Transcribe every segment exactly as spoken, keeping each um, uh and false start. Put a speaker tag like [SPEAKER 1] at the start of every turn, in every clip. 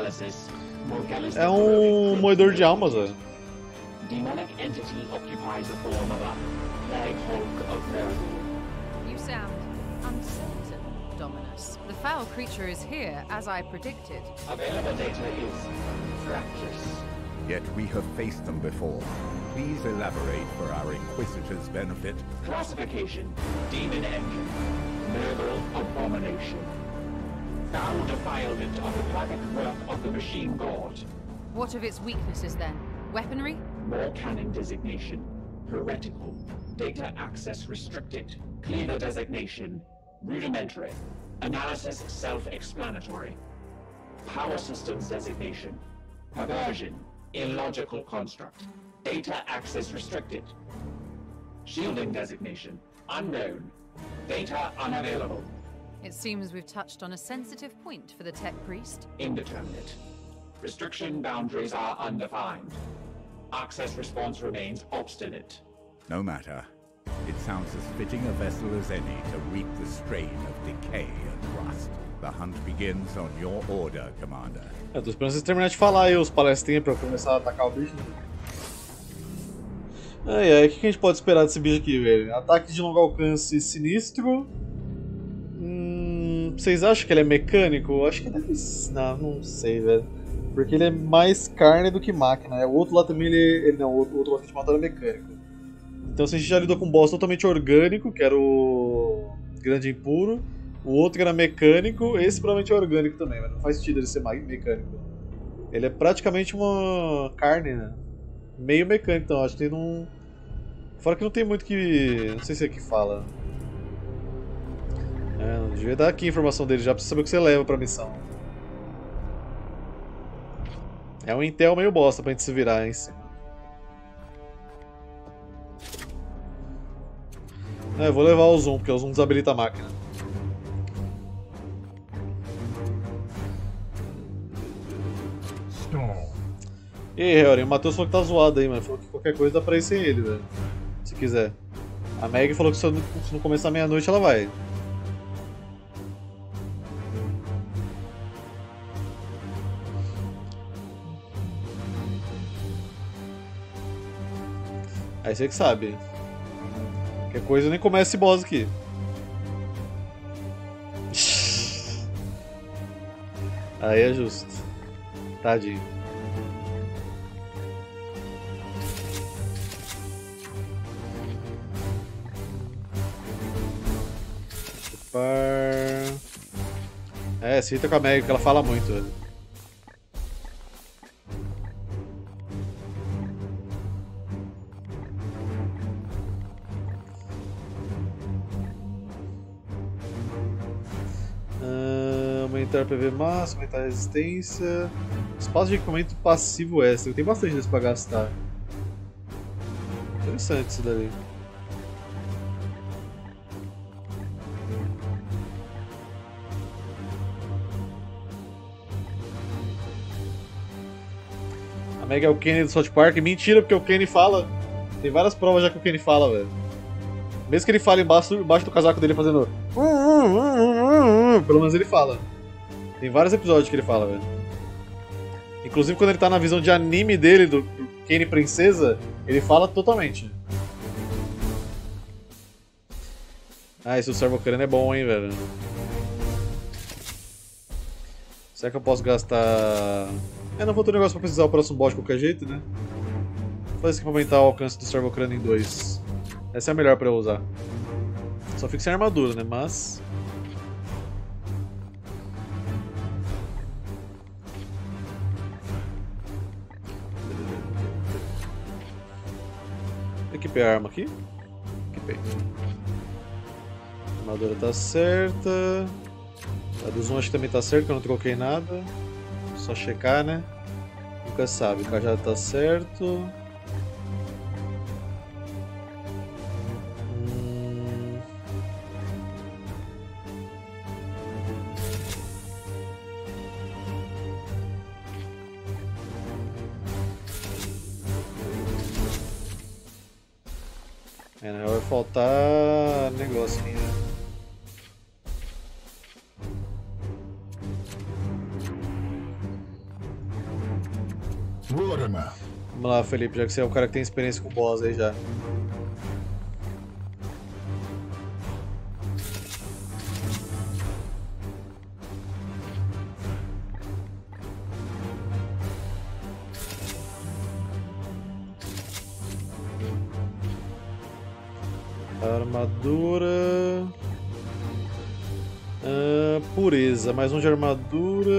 [SPEAKER 1] É um moedor de almas, velho.
[SPEAKER 2] Demonic entity occupies the form of a plague hulk of Nergal.
[SPEAKER 3] You sound uncertain, Dominus. The foul creature is here, as I predicted.
[SPEAKER 2] Available data is fractious.
[SPEAKER 4] Yet we have faced them before. Please elaborate for our Inquisitor's benefit.
[SPEAKER 2] Classification: Demon Engine. Nergal Abomination. Foul defilement of the planet work of the Machine God.
[SPEAKER 3] What of its weaknesses, then? Weaponry?
[SPEAKER 2] More canon designation. Heretical. Data access restricted. Cleaner designation. Rudimentary. Analysis self-explanatory. Power systems designation. Perversion. Illogical construct. Data access restricted. Shielding designation. Unknown. Data unavailable.
[SPEAKER 3] It seems we've touched on a sensitive point for the Tech Priest.
[SPEAKER 2] Indeterminate. Restriction boundaries are undefined. Access response remains obstinate.
[SPEAKER 4] No matter. It sounds as fitting a vessel as any to reap the strain of decay and rust. The hunt begins on your order, Commander.
[SPEAKER 1] Eu tô esperando vocês terminarem de falar aí, os palestrinhos, pra eu começar a atacar o bicho. Ai ai, o que a gente pode esperar desse bicho aqui, velho? Ataque de longo alcance sinistro. Hum, vocês acham que ele é mecânico? Eu acho que deve ser. Não, não sei, velho. Porque ele é mais carne do que máquina. O outro lá também, ele, ele não, o outro, o outro lá que a gente matou era mecânico. Então se a gente já lidou com um boss totalmente orgânico, que era o Grande Impuro. O outro que era mecânico, esse provavelmente é orgânico também, mas não faz sentido ele ser mecânico. Ele é praticamente uma carne, né? Meio mecânico, então acho que ele não... Fora que não tem muito que... Não sei se é que fala. É, não devia dar aqui a informação dele já pra você saber o que você leva pra missão. É um intel meio bosta pra gente se virar em cima. É, eu vou levar o zoom, porque o zoom desabilita a máquina. E aí, Heorin, o Matheus falou que tá zoado aí, mano. Falou que qualquer coisa dá pra ir sem ele, velho. Se quiser. A Meg falou que se não, se não começar meia-noite ela vai. Aí você que sabe. Qualquer coisa nem começa esse boss aqui. Aí é justo. Tadinho. É, se irrita com a Meg, que ela fala muito, velho. Uh, aumentar P V máximo, aumentar a resistência. Espaço de equipamento passivo extra. Tem bastante desse pra gastar. Interessante isso daí. A Meg é o Kenny do South Park. Mentira, porque o Kenny fala. Tem várias provas já que o Kenny fala, velho. Mesmo que ele fale embaixo, embaixo do casaco dele fazendo... Pelo menos ele fala. Tem vários episódios que ele fala, velho. Inclusive quando ele tá na visão de anime dele, do, do Kenny Princesa, ele fala totalmente. Ah, esse do Servocrânio é bom, hein, velho. Será que eu posso gastar... É, não vou ter um negócio pra precisar o próximo boss de qualquer jeito, né? Vou fazer isso aqui pra aumentar o alcance do Servocrânio em dois. Essa é a melhor pra eu usar. Só fico sem armadura, né? Mas... Equipei a arma aqui. Equipei. A armadura tá certa. A do zoom acho que também tá certa, que eu não troquei nada. Só checar, né? Nunca sabe. O cajado tá certo. Hum... É, né? Vai faltar negócio aqui, né?
[SPEAKER 5] Mortimer.
[SPEAKER 1] Vamos lá, Felipe, já que você é o cara que tem experiência com boss aí já. Armadura. Ah, pureza, mais um de armadura.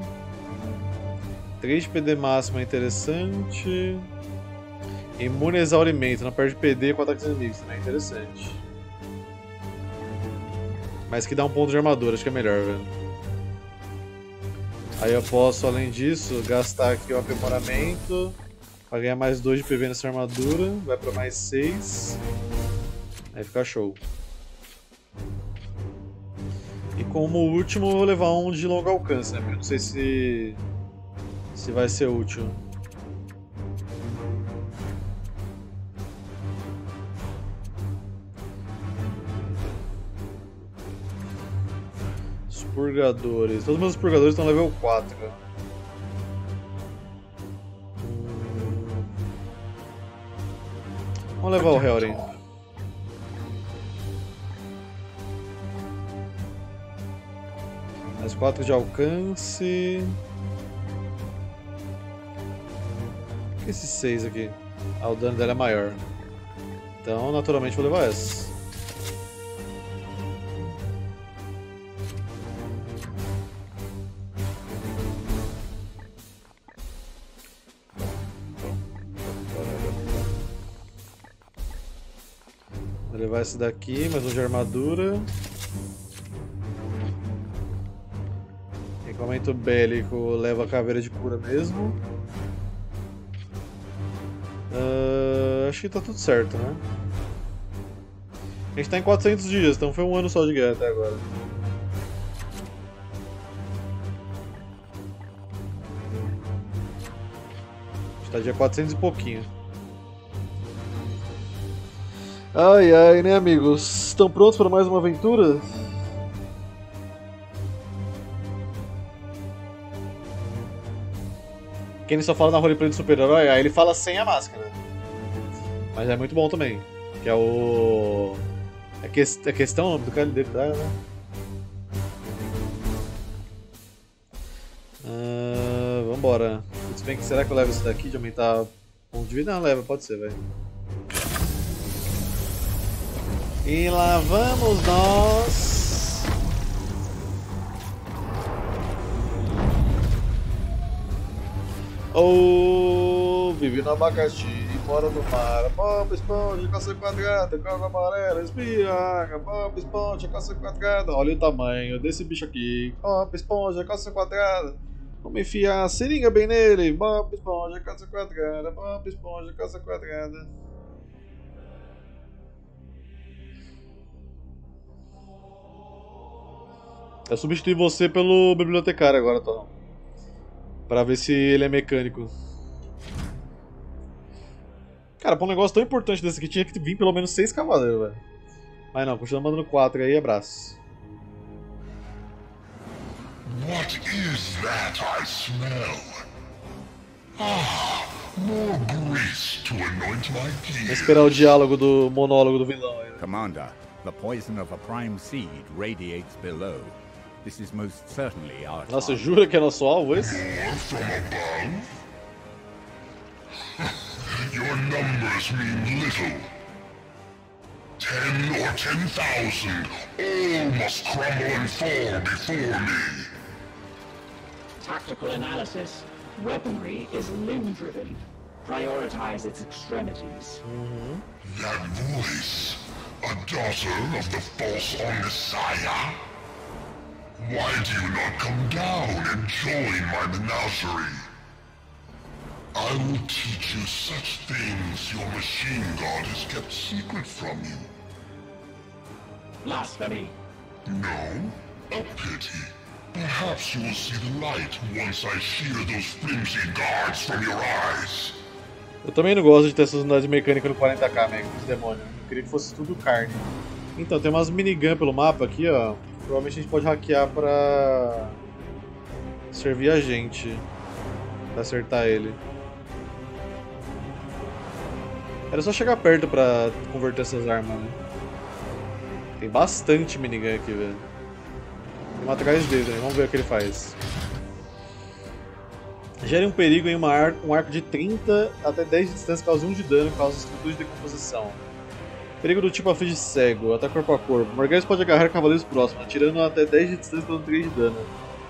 [SPEAKER 1] três de P D máximo é interessante. Imune a exaurimento, não perde P D com ataques inimigos, também é interessante. Mas que dá um ponto de armadura, acho que é melhor, velho. Aí eu posso, além disso, gastar aqui o aprimoramento pra ganhar mais dois de P V nessa armadura. Vai pra mais seis. Aí fica show. E como último, eu vou levar um de longo alcance, né? Porque eu não sei se. se vai ser útil. Expurgadores. Todos os meus expurgadores estão level quatro. Hum... Vamos levar o Helren. Mais quatro de alcance. Por que esses seis aqui? Ah, o dano dela é maior. Então, naturalmente, vou levar essa. Vou levar esse daqui, mais um de armadura. Equipamento bélico leva a caveira de cura mesmo. Uh, acho que tá tudo certo, né? A gente tá em quatrocentos dias, então foi um ano só de guerra até agora. A gente tá dia quatrocentos e pouquinho. Ai ai, né, amigos? Estão prontos para mais uma aventura? Quem só fala na roleplay do super-herói, aí ele fala sem a máscara. Mas é muito bom também. Que é o... É, que... é questão o nome do cara dele, tá, né? Uh, vambora. Se bem que será que eu levo esse daqui de aumentar ponto de vida? Não, leva, pode ser, velho. E lá vamos nós. Oh, vive no abacaxi, mora no mar. Bob Esponja, caça quadrada, cobra amarela, espia, Bob Esponja, caça quadrada. Olha o tamanho desse bicho aqui. Bob Esponja, caça quadrada. Vamos enfiar a seringa bem nele. Bob Esponja, caça quadrada. Bob Esponja, caça quadrada. Eu substituí você pelo bibliotecário agora, Tom. Pra ver se ele é mecânico. Cara, pra um negócio tão importante desse aqui tinha que vir pelo menos seis cavaleiros, velho. Mas não, continua mandando quatro aí, abraço.
[SPEAKER 5] What is that I smell? Ah, more grease to anoint my gear.
[SPEAKER 1] Vou esperar o diálogo do monólogo do vilão aí, né?
[SPEAKER 4] Commander, the poison of a prime seed radiates below. This is most certainly our
[SPEAKER 1] Nossa,
[SPEAKER 4] target.
[SPEAKER 1] jura que é nosso alvo esse?
[SPEAKER 5] More from above? Your numbers mean little. Ten or ten thousand, all must crumble and fall before me.
[SPEAKER 2] Tactical analysis. Weaponry is limb-driven. Prioritize its extremities.
[SPEAKER 5] That voice, a daughter of the false Messiah? Why do you not come down and join my menagerie? I will teach you such things your machine god has kept secret from you.
[SPEAKER 2] Blasphemy.
[SPEAKER 5] No? A pity. Perhaps you will see the light once I shear those flimsy guards from your eyes.
[SPEAKER 1] Eu também não gosto de ter essas unidades mecânicas no quarenta K, mega, os demônios. Eu queria que fosse tudo carne. Então, tem umas minigun pelo mapa aqui, ó. Provavelmente a gente pode hackear pra servir a gente. Pra acertar ele. Era só chegar perto pra converter essas armas, né? Tem bastante minigun aqui, velho. Tem um atrás dele, né? Vamos ver o que ele faz. Gere um perigo em uma ar um arco de trinta até dez de distância, causa um de dano, causa estrutura de decomposição. Perigo do tipo aflige cego, ataque corpo a corpo. Morgellons pode agarrar cavaleiros próximos, atirando até dez de distância, dando três de dano.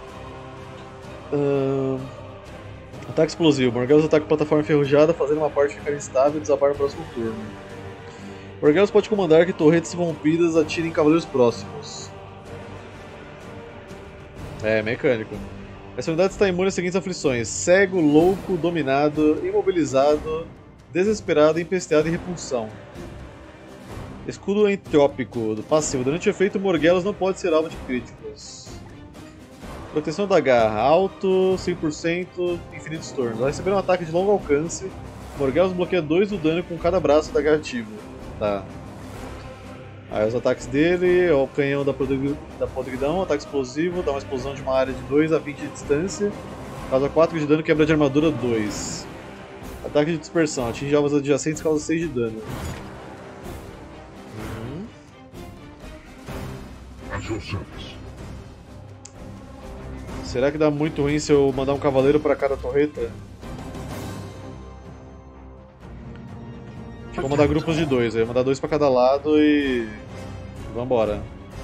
[SPEAKER 1] Uh... Ataque explosivo. Morgellons ataca plataforma enferrujada, fazendo uma parte ficar instável e desabar no próximo turno. Morgellons pode comandar que torretes rompidas atirem cavaleiros próximos. É, mecânico. Essa unidade está imune às seguintes aflições: cego, louco, dominado, imobilizado, desesperado, empesteado e repulsão. Escudo entrópico do passivo. Durante o efeito, Morgellons não pode ser alvo de críticos. Proteção da garra. Alto, cem por cento, infinitos turnos. Ao receber um ataque de longo alcance, Morgellons bloqueia dois do dano com cada braço da garra ativo. Tá. Aí os ataques dele, o canhão da, da podridão, ataque explosivo, dá uma explosão de uma área de dois a vinte de distância, causa quatro de dano, quebra de armadura dois. Ataque de dispersão, atinge alvos adjacentes, causa seis de dano. Uhum. Será que dá muito ruim se eu mandar um cavaleiro para cada torreta? Vou mandar grupos de dois, eu vou mandar dois pra cada lado e... vambora.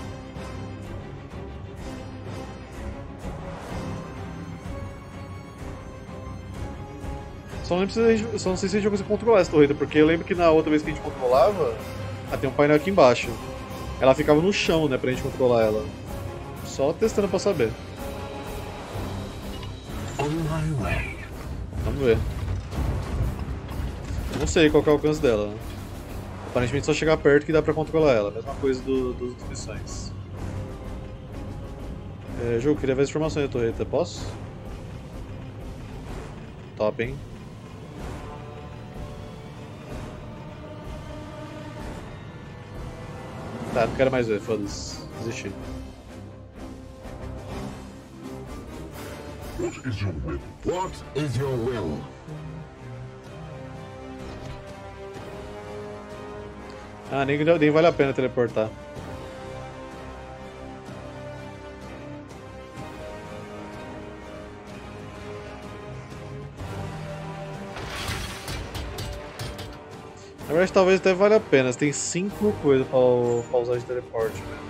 [SPEAKER 1] Só não, precisa, só não sei se a gente vai conseguir controlar essa torreta, porque eu lembro que na outra vez que a gente controlava, ah, tem um painel aqui embaixo. Ela ficava no chão, né, pra gente controlar ela. Só testando pra saber. Vamos ver. Não sei qual que é o alcance dela. Aparentemente só chegar perto que dá pra controlar ela. Mesma coisa do, dos outras missões. É, jogo, queria ver as informações da torreta. Posso? Top, hein? Tá, não quero mais ver, foda-se. Desisti.
[SPEAKER 5] What is your will?
[SPEAKER 6] What is your will?
[SPEAKER 1] Ah, nem, nem vale a pena teleportar. Na verdade, talvez até valha a pena. Tem cinco coisas pra, pra usar de teleporte, né?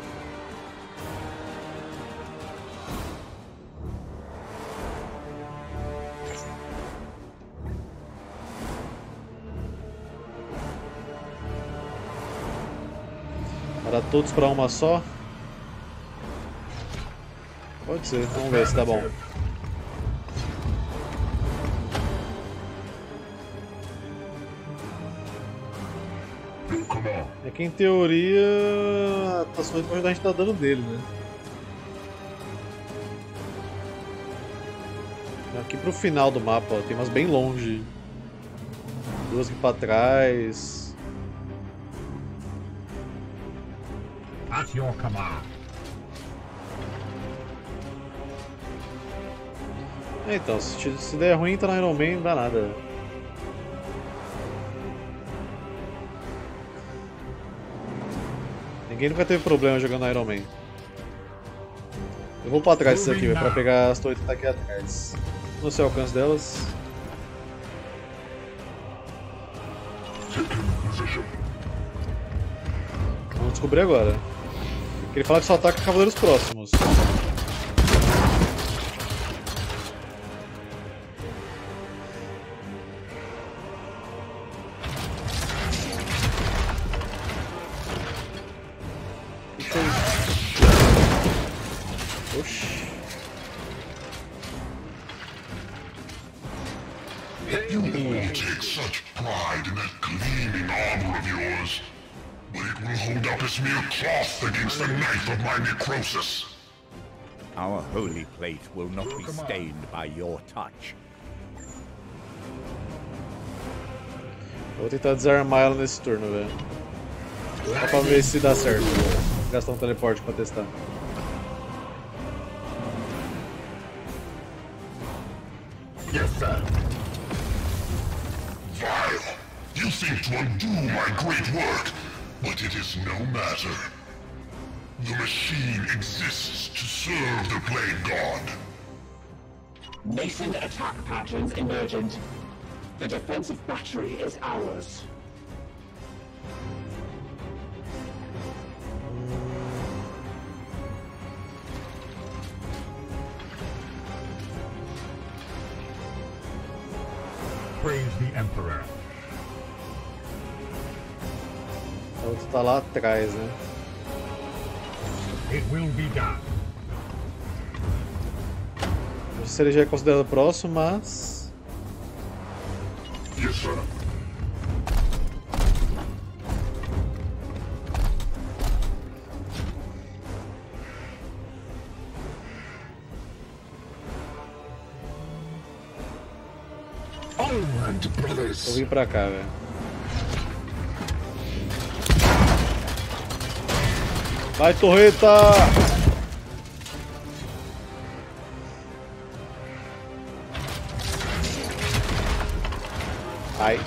[SPEAKER 1] Para todos para uma só? Pode ser, vamos ver se tá bom. É que em teoria tá só pra ajudar a gente tá dando dele, né? Aqui pro final do mapa, ó, tem umas bem longe. Duas aqui pra trás.
[SPEAKER 6] At your command.
[SPEAKER 1] É, então, se, se der ruim, tá no Iron Man, não dá nada. Ninguém nunca teve problema jogando Iron Man. Eu vou pra trás disso aqui, véio, pra pegar as torres que tá aqui atrás. Não sei o alcance delas. Vamos descobrir agora. Ele fala que só ataca cavaleiros próximos. Oxi.
[SPEAKER 5] You all take such pride in that gleaming armor of yours. But it will hold up as mere cloth against the knife of my necrosis.
[SPEAKER 4] Our holy plate will not be stained by your touch.
[SPEAKER 1] Vou tentar desarmar ela nesse turno, velho. Só pra ver se dá certo. Vou gastar um teleporte pra testar.
[SPEAKER 6] Yes, sir.
[SPEAKER 5] Vile, You think to undo my great work, but it is no matter. The machine exists to serve the Plague God.
[SPEAKER 2] Nascent attack patterns emergent. The defensive battery is ours.
[SPEAKER 6] Praise the Emperor.
[SPEAKER 1] O outro tá lá atrás, né?
[SPEAKER 6] It will be done.
[SPEAKER 1] Não sei se ele já é considerado próximo, mas...
[SPEAKER 5] Yes, sir.
[SPEAKER 6] Onward, brothers.
[SPEAKER 1] Vou vir pra cá, velho. Vai, torreta! Ai.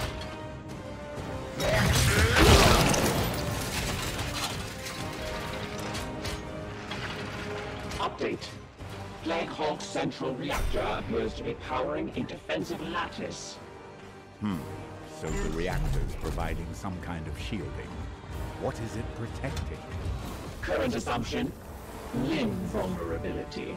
[SPEAKER 2] Update. Plague Hawk's central reactor appears to be powering a defensive lattice.
[SPEAKER 4] Hmm. So the reactor's providing some kind of shielding. What is it protecting?
[SPEAKER 2] Current assumption, limb vulnerability.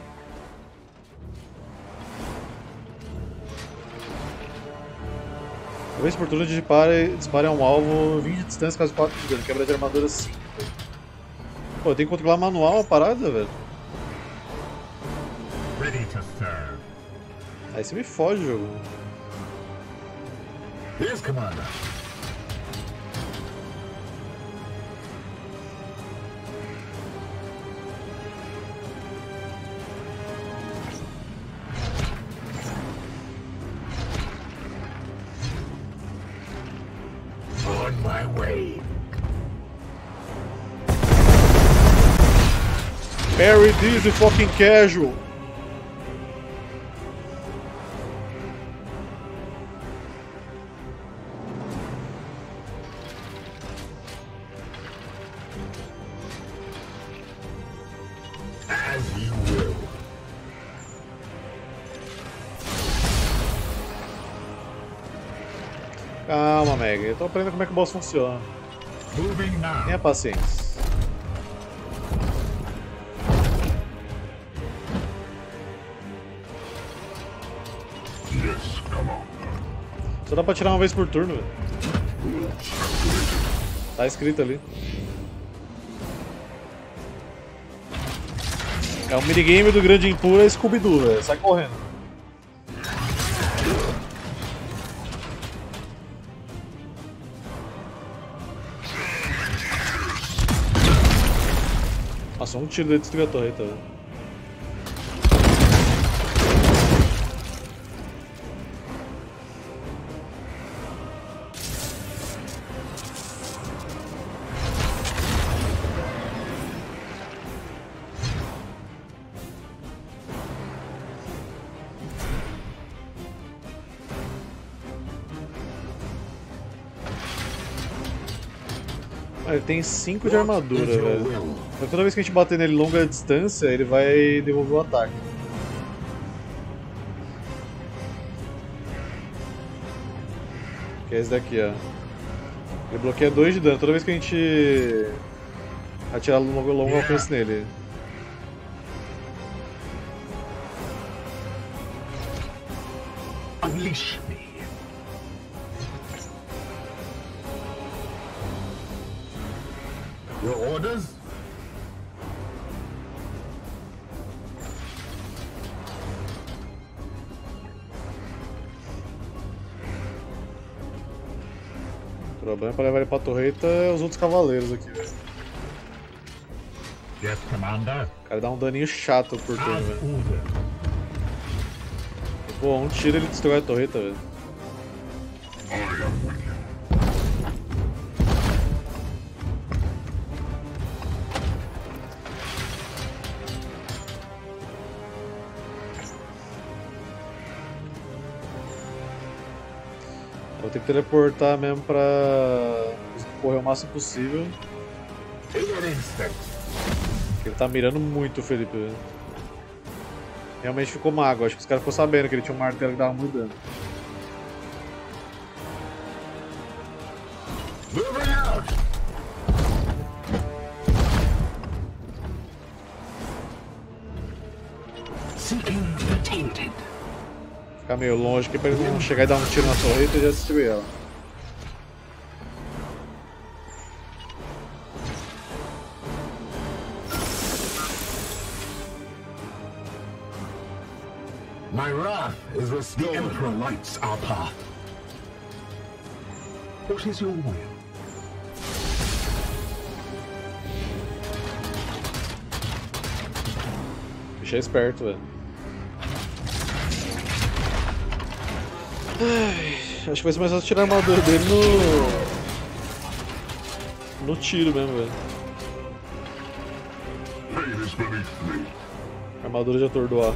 [SPEAKER 1] Uma vez por turno dispare, dispare a um alvo vinte de distância caso quatro de dano. Quebra de armadura cinco. Pô, eu tenho que controlar manual a parada, velho.
[SPEAKER 6] Ready to serve.
[SPEAKER 1] Aí você me fode, jogo.
[SPEAKER 6] Yes, Commander. On my way.
[SPEAKER 1] Parry this, you fucking casual.
[SPEAKER 6] As you will.
[SPEAKER 1] Calma, Mega. Eu tô aprendendo como é que o boss funciona.
[SPEAKER 6] Moving now.
[SPEAKER 1] Tenha paciência.
[SPEAKER 5] Yes, come on.
[SPEAKER 1] Só dá pra tirar uma vez por turno, velho. Tá escrito ali. É o minigame do grande impura Scooby-Doo, velho. Sai correndo. Nossa, um tiro dele destruiu a torreta, velho. Ah, ele tem cinco de armadura, velho. Mas toda vez que a gente bater nele longa distância, ele vai devolver o ataque. Que é esse daqui, ó. Ele bloqueia dois de dano toda vez que a gente atirar longo, longo alcance nele.
[SPEAKER 6] Unleash me. Your orders?
[SPEAKER 1] O problema é pra levar ele pra torreta é os outros cavaleiros aqui, velho.
[SPEAKER 6] Yes, Commander.
[SPEAKER 1] O cara dá um daninho chato por turno,
[SPEAKER 6] As
[SPEAKER 1] velho.
[SPEAKER 6] ordered.
[SPEAKER 1] Pô, um tiro ele destrói a torreta, velho.
[SPEAKER 5] I am with you.
[SPEAKER 1] Vou ter que teleportar mesmo pra correr o máximo possível.
[SPEAKER 6] In an instant.
[SPEAKER 1] Ele tá mirando muito o Felipe, velho. Realmente ficou mago, acho que os caras ficou sabendo que ele tinha um martelo que dava muito dano.
[SPEAKER 6] Moving out. Seeking the tainted.
[SPEAKER 1] Ficar meio longe aqui pra ele não chegar e dar um tiro na torreta e já destruir ela.
[SPEAKER 6] My wrath is restored. The Emperor lights our path. What is your will?
[SPEAKER 1] O bicho é esperto, velho. Ai, acho que vai ser mais fácil tirar a armadura dele no. no tiro mesmo, velho.
[SPEAKER 5] Pain is beneath me.
[SPEAKER 1] Armadura de atordoar.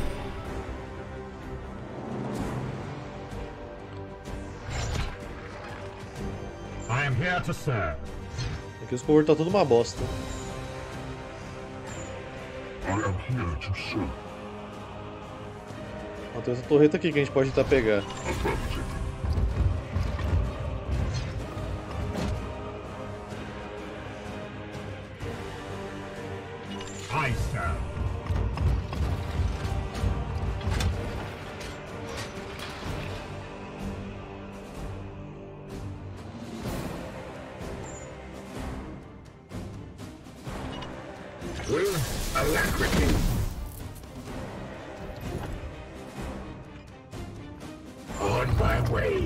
[SPEAKER 6] I am here to serve.
[SPEAKER 1] Aqui os cover tá tudo uma bosta.
[SPEAKER 5] I am here to serve.
[SPEAKER 1] Ó, tem essa torreta aqui que a gente pode tentar pegar.
[SPEAKER 5] Affirmative.
[SPEAKER 6] I serve. With alacrity. On my way.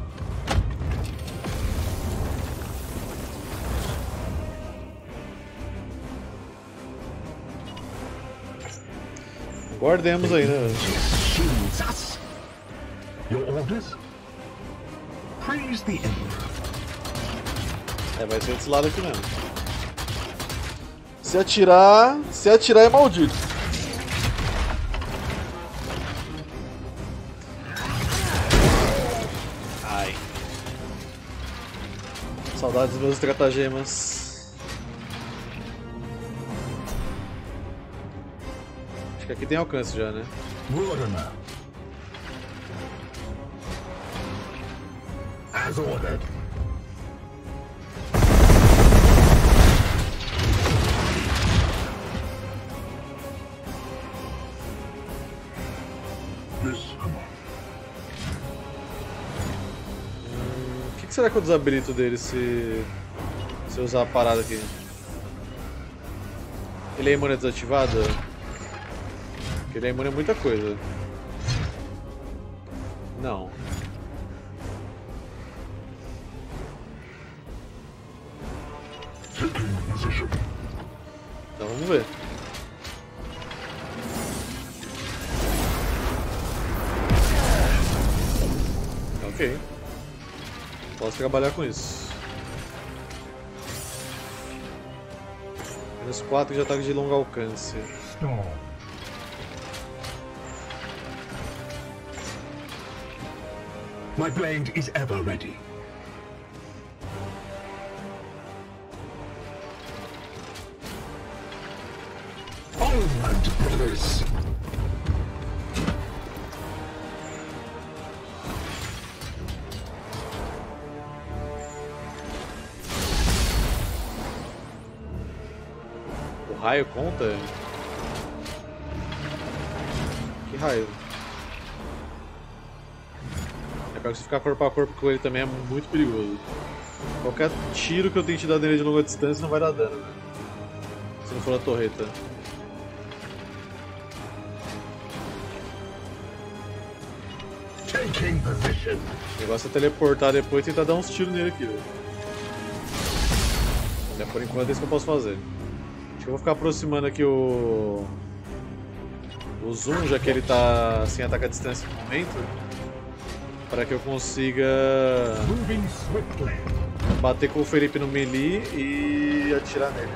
[SPEAKER 1] Guardemos aí, né?
[SPEAKER 6] Shields us. Your orders? Praise the Emperor.
[SPEAKER 1] É, vai ser desse lado aqui mesmo. Se atirar. Se atirar é maldito. Ai. Saudades dos meus estratagemas. Acho que aqui tem alcance já, né?
[SPEAKER 6] Wardener. As ordered.
[SPEAKER 5] This command.
[SPEAKER 1] O que, que será que eu desabilito dele se. se eu usar a parada aqui? Ele é imune a desativado? Porque ele é imune a muita coisa. Não.
[SPEAKER 5] Taking position.
[SPEAKER 1] Então vamos ver. Ok. Posso trabalhar com isso. Menos quatro de ataque de longo alcance.
[SPEAKER 6] Storm. My blade is ever ready. Onward, brothers!
[SPEAKER 1] O raio conta? Que raio? É pra você ficar corpo a corpo com ele também é muito perigoso. Qualquer tiro que eu tente dar nele de longa distância não vai dar dano, né? Se não for a torreta.
[SPEAKER 6] Taking position.
[SPEAKER 1] O negócio é teleportar depois e tentar dar uns tiros nele aqui, velho. É por enquanto é isso que eu posso fazer. Acho que eu vou ficar aproximando aqui o. O zoom, já que ele tá sem ataque à distância no momento. Para que eu consiga
[SPEAKER 6] Moving swiftly.
[SPEAKER 1] bater com o Felipe no melee e atirar nele.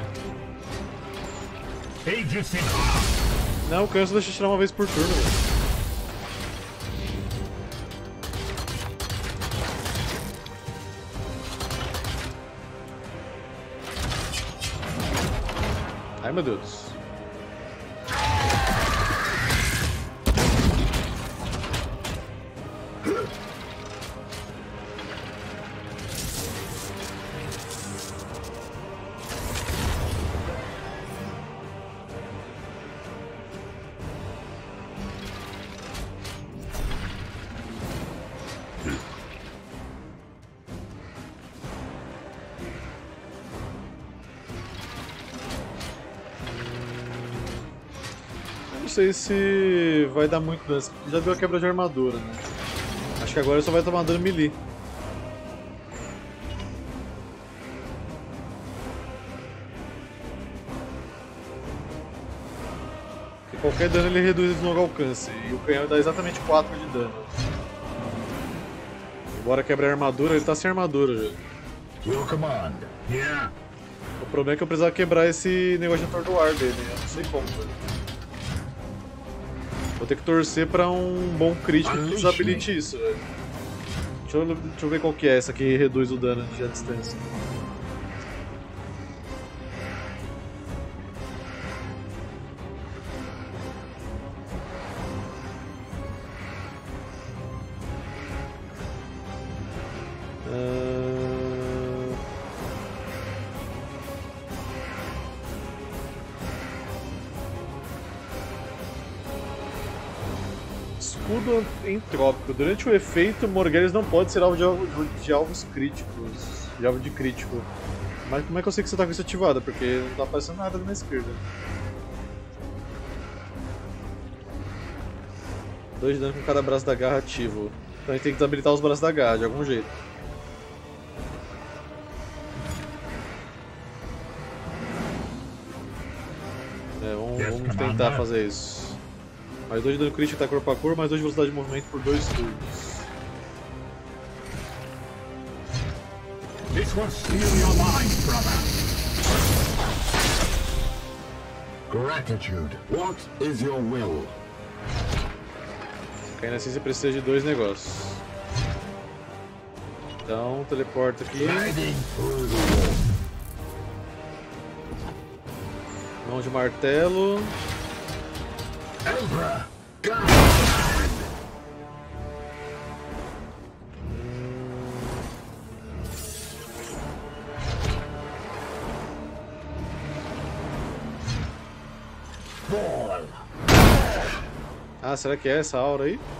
[SPEAKER 6] Aegis in arm.
[SPEAKER 1] Não, eu canso deixa eu tirar uma vez por turno, velho. Ai meu Deus. Não sei se vai dar muito dano. Já deu a quebra de armadura, né? Acho que agora só vai tomar dano melee. Porque qualquer dano ele reduz de longo alcance. E o canhão dá exatamente quatro de dano. Embora quebre a armadura, ele tá sem armadura já.
[SPEAKER 6] Your command. Yeah.
[SPEAKER 1] O problema é que eu precisava quebrar esse negócio de atordoar dele. Eu não sei como, velho. Vou ter que torcer pra um bom crítico que desabilite isso, velho. Deixa eu, deixa eu ver qual que é essa que reduz o dano de a distância. Escudo entrópico. Durante o efeito, Morgellons não pode ser alvo de, alvo de alvos críticos. De alvo de crítico. Mas como é que eu sei que você tá com isso ativado? Porque não tá aparecendo nada na esquerda. dois de dano com cada braço da garra ativo. Então a gente tem que desabilitar os braços da garra de algum jeito. É, vamos, vamos tentar fazer isso. Mais dois de dano crítico tá corpo a corpo, mais dois de velocidade de movimento por dois turnos.
[SPEAKER 6] This will steal your mind, brother. Gratitude. What is your will?
[SPEAKER 1] Ainda assim você precisa de dois negócios. Então, teleporta aqui. Mão de martelo.
[SPEAKER 6] Emperor,
[SPEAKER 1] Ah, será que é essa aura aí?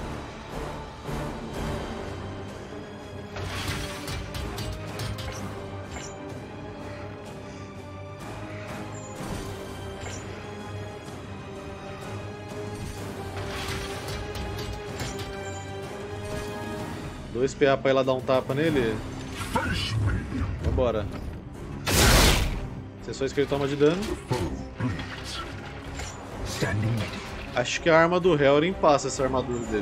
[SPEAKER 1] Dois P A pra ir lá dar um tapa nele. Vambora. Sessão esquerda toma de dano. Acho que a arma do Helrin passa essa armadura dele.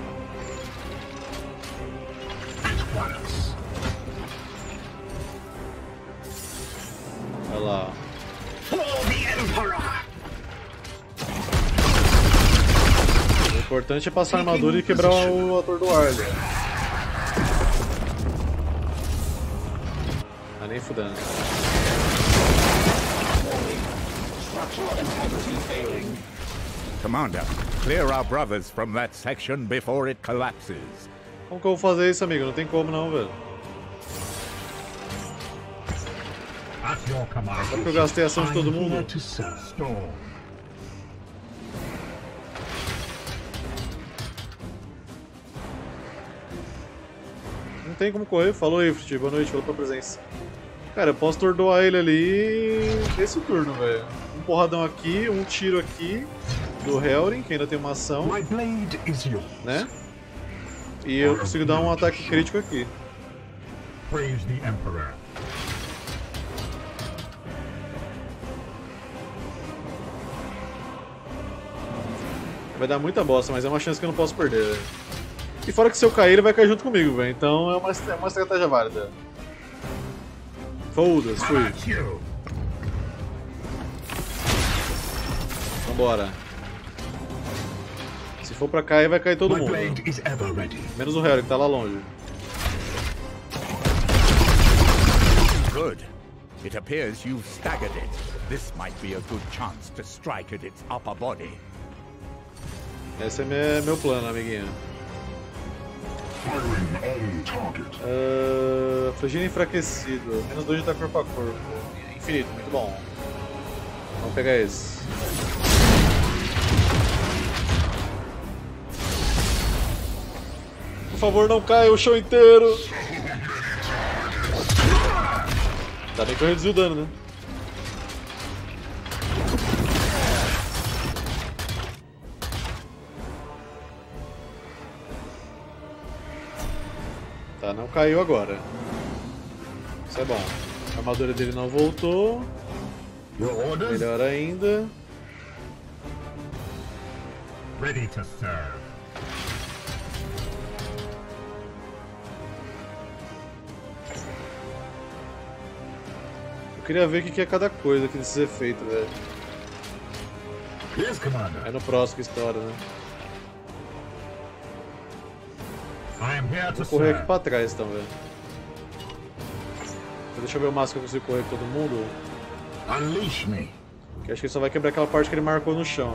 [SPEAKER 1] Olha lá. O importante é passar a armadura e quebrar o atordoar ali. Ah, nem fudendo.
[SPEAKER 4] Commander, clear our brothers from that section before it collapses.
[SPEAKER 1] Como que eu vou fazer isso, amigo? Não tem como não, velho. Só porque eu gastei a ação de todo mundo. Não tem como correr. Falou, Ifrit. Boa noite, falou pela presença. Cara, eu posso tordoar ele ali nesse turno, velho. Um porradão aqui, um tiro aqui do Helrin, que ainda tem uma ação, né? E eu consigo dar um ataque crítico aqui.
[SPEAKER 6] Praise the Emperor.
[SPEAKER 1] Vai dar muita bosta, mas é uma chance que eu não posso perder, velho. E fora que se eu cair, ele vai cair junto comigo, velho. Então é uma, é uma estratégia válida. Foda-se, fui. Vambora. Se for pra cair, vai cair todo mundo. Menos o Helrin, que tá lá longe.
[SPEAKER 4] Good. It appears you've staggered it. This might be a good chance to strike at its upper body.
[SPEAKER 1] Esse é meu, meu plano, amiguinho.
[SPEAKER 5] Firing on target.
[SPEAKER 1] Uh, Fragile enfraquecido. Menos dois de dar corpo a corpo. Infinito, muito bom. Vamos pegar esse. Por favor, não caia o chão inteiro. Ainda bem que eu reduzi o dano, né? Tá, não caiu agora. Isso é bom. A armadura dele não voltou. Melhor ainda.
[SPEAKER 6] Ready to serve.
[SPEAKER 1] Eu queria ver o que é cada coisa aqui desses efeitos, velho.
[SPEAKER 6] Yes, Commander.
[SPEAKER 1] É no próximo história, né?
[SPEAKER 6] I am here to
[SPEAKER 1] Vou correr aqui
[SPEAKER 6] serve.
[SPEAKER 1] pra trás então, velho. Deixa eu ver o máximo que eu consigo correr com todo mundo.
[SPEAKER 6] Unleash me.
[SPEAKER 1] Que acho que ele só vai quebrar aquela parte que ele marcou no chão.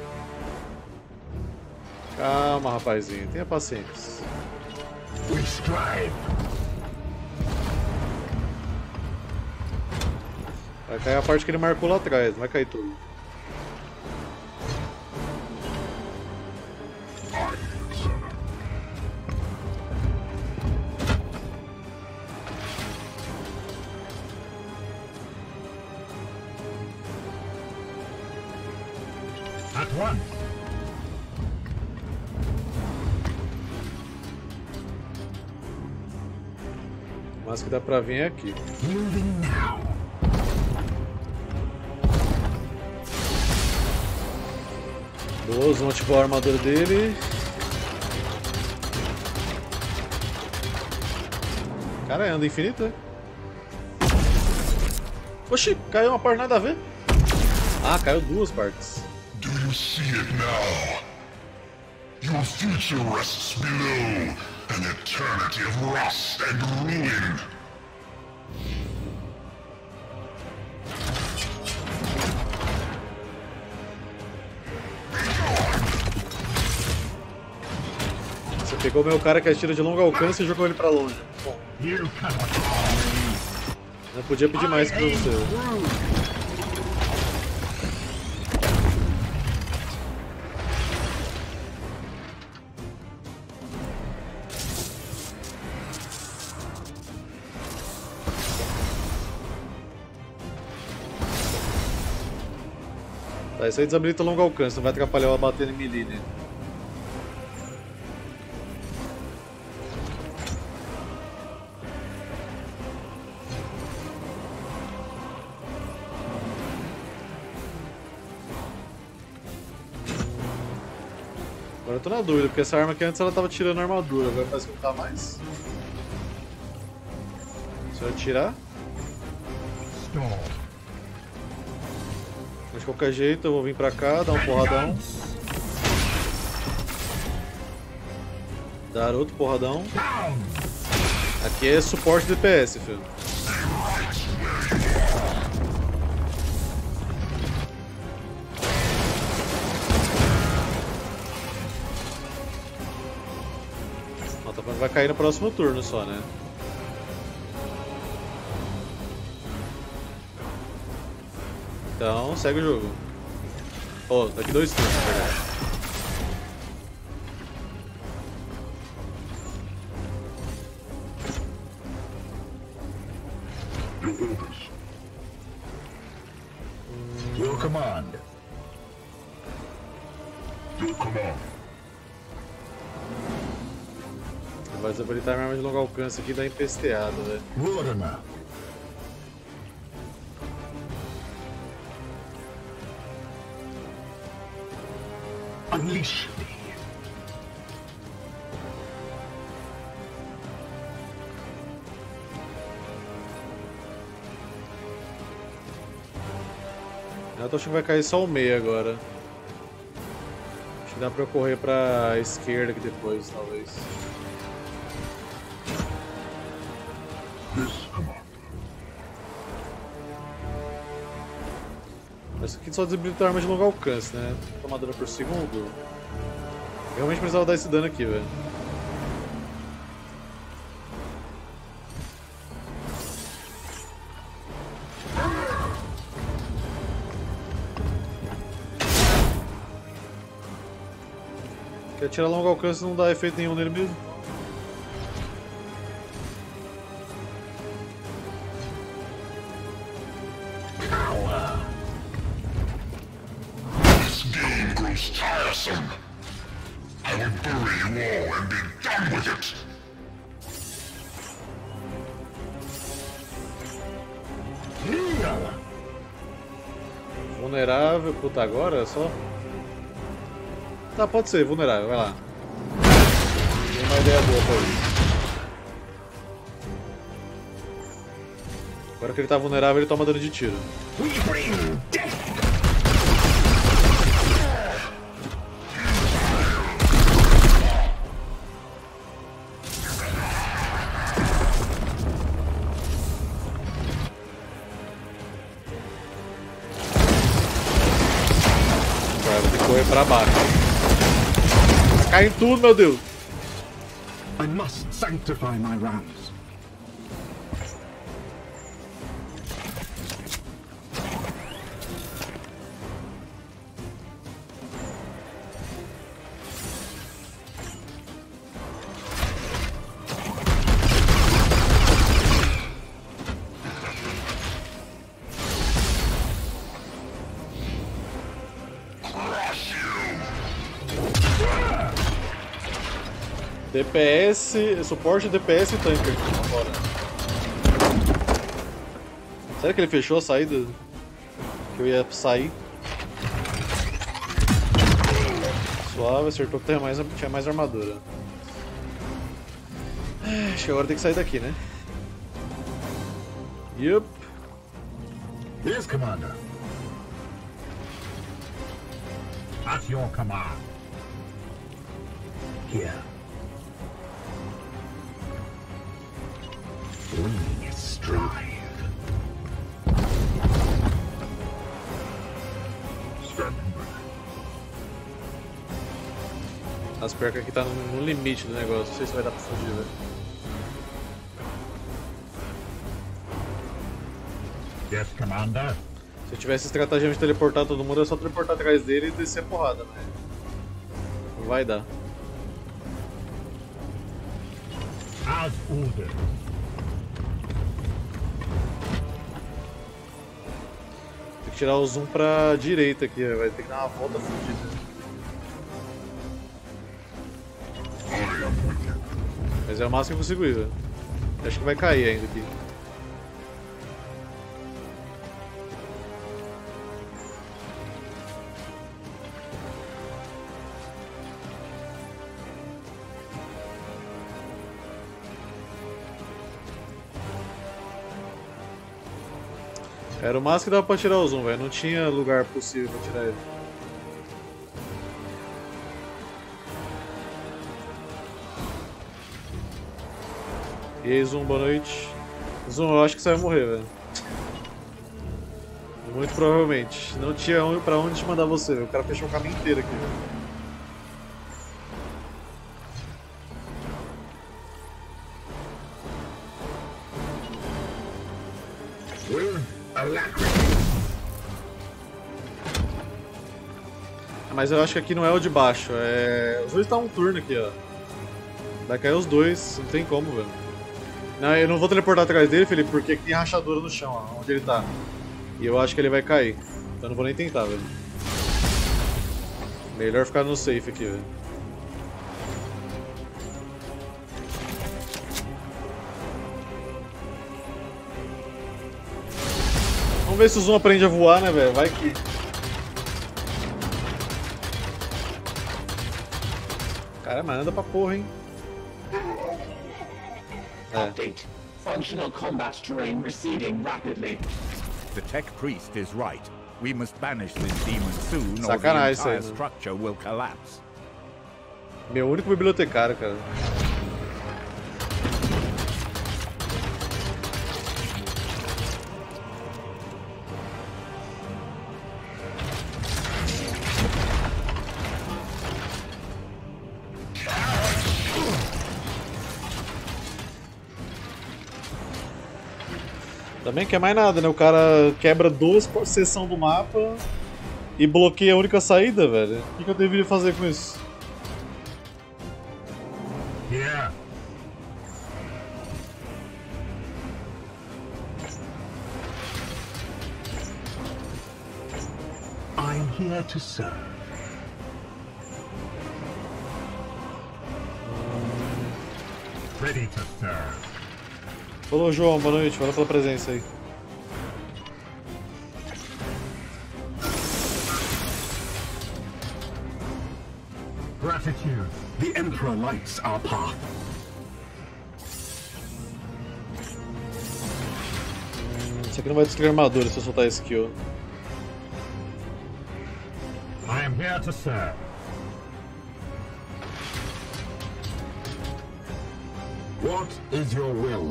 [SPEAKER 1] Calma, rapazinho. Tenha paciência.
[SPEAKER 6] We strive.
[SPEAKER 1] Vai cair a parte que ele marcou lá atrás. Não vai cair tudo.
[SPEAKER 6] At once.
[SPEAKER 1] Mas que dá pra vir é aqui.
[SPEAKER 6] Moving now.
[SPEAKER 1] Boa, vamos ativar a armadura dele. Cara, anda infinito, né? Oxi, caiu uma parte nada a ver. Ah, caiu duas partes.
[SPEAKER 5] Do you see it now? Your future rests below, an eternity of rust and ruin.
[SPEAKER 1] Você pegou o meu cara que atira de longo alcance e jogou ele pra longe. Bom,
[SPEAKER 6] You cannot.
[SPEAKER 1] não podia pedir mais pra você. Tá, isso aí desabilita longo alcance, não vai atrapalhar ela batendo em melee, né? Agora eu tô na dúvida, porque essa arma aqui antes ela tava tirando a armadura, agora parece que não tá mais. Se eu atirar,
[SPEAKER 6] Storm.
[SPEAKER 1] mas de qualquer jeito eu vou vir pra cá, dar um porradão. Dar outro porradão.
[SPEAKER 6] Down.
[SPEAKER 1] Aqui é suporte D P S, filho. Ó, tá falando que vai cair no próximo turno só, né? Então, segue o jogo. Ó, daqui dois turnos, na verdade.
[SPEAKER 5] Your orders.
[SPEAKER 6] Your command.
[SPEAKER 5] Your command.
[SPEAKER 1] Vai desabilitar minha arma de longo alcance aqui e dar empesteada, velho.
[SPEAKER 6] Wardener. Unleash me.
[SPEAKER 1] Eu tô achando que vai cair só o meio agora. Acho que dá pra eu correr pra esquerda aqui depois, talvez.
[SPEAKER 5] This command.
[SPEAKER 1] Isso aqui só desabilita a arma de longo alcance, né? Tomar dano por segundo. Eu realmente precisava dar esse dano aqui, velho. Quer atirar longo alcance não dá efeito nenhum nele mesmo?
[SPEAKER 5] This game grows tiresome. I will bury you all and be done with it.
[SPEAKER 1] Vulnerável, puta, agora só? Tá, pode ser, vulnerável, vai lá. Tem uma ideia boa pra isso. Agora que ele tá vulnerável, ele toma dano de tiro. Agora vou ter que correr pra baixo. Cai em tudo, meu Deus!
[SPEAKER 6] I must sanctify my rounds.
[SPEAKER 1] D P S, suporte D P S e tanker agora. Será que ele fechou a saída? Que eu ia sair. Suave, acertou que tinha mais, tinha mais armadura. Acho que agora tem que sair daqui, né? Yup.
[SPEAKER 6] Yes, Commander. At your command. Here. We strive.
[SPEAKER 1] As percas aqui tá no, no limite do negócio, não sei se vai dar pra fugir, velho.
[SPEAKER 6] Yes, Commander.
[SPEAKER 1] Se eu tivesse estratégia de teleportar todo mundo, é só teleportar atrás dele e descer a porrada, mas não vai dar.
[SPEAKER 6] As ordered.
[SPEAKER 1] Tem que tirar o zoom pra direita aqui, vai ter que dar uma volta fugida. Mas é o máximo que eu consigo ir, velho. Acho que vai cair ainda aqui. Era o máximo que dava pra tirar o zoom, velho. Não tinha lugar possível pra tirar ele. E aí, Zoom, boa noite. Zoom, eu acho que você vai morrer, velho. Muito provavelmente. Não tinha onde, pra onde te mandar você, velho. O cara fechou o caminho inteiro aqui, velho. Mas eu acho que aqui não é o de baixo, é... Os dois tá um turno aqui, ó. Vai cair os dois, não tem como, velho. Não, eu não vou teleportar atrás dele, Felipe, porque aqui tem rachadura no chão, ó, onde ele tá. E eu acho que ele vai cair. Então eu não vou nem tentar, velho. Melhor ficar no safe aqui, velho. Vamos ver se o Zoom aprende a voar, né, velho? Vai que... Caramba, anda pra porra, hein? É.
[SPEAKER 2] Update. Functional combat terrain receding rapidly.
[SPEAKER 4] The tech priest is right. We must banish this demon soon, or the
[SPEAKER 1] Sacanagem isso aí,
[SPEAKER 4] entire
[SPEAKER 1] né?
[SPEAKER 4] structure will collapse.
[SPEAKER 1] Meu único bibliotecário, cara. Também quer mais nada, né? O cara quebra duas seções do mapa e bloqueia a única saída, velho. O que, que eu deveria fazer com isso?
[SPEAKER 6] Yeah. I'm here to serve. Ready to serve.
[SPEAKER 1] Falou, João, boa noite, valeu pela presença aí.
[SPEAKER 6] Gratitude. The Emperor lights our path.
[SPEAKER 1] Isso aqui não vai destruir armadura se eu soltar skill.
[SPEAKER 6] I am here to serve. What is your will?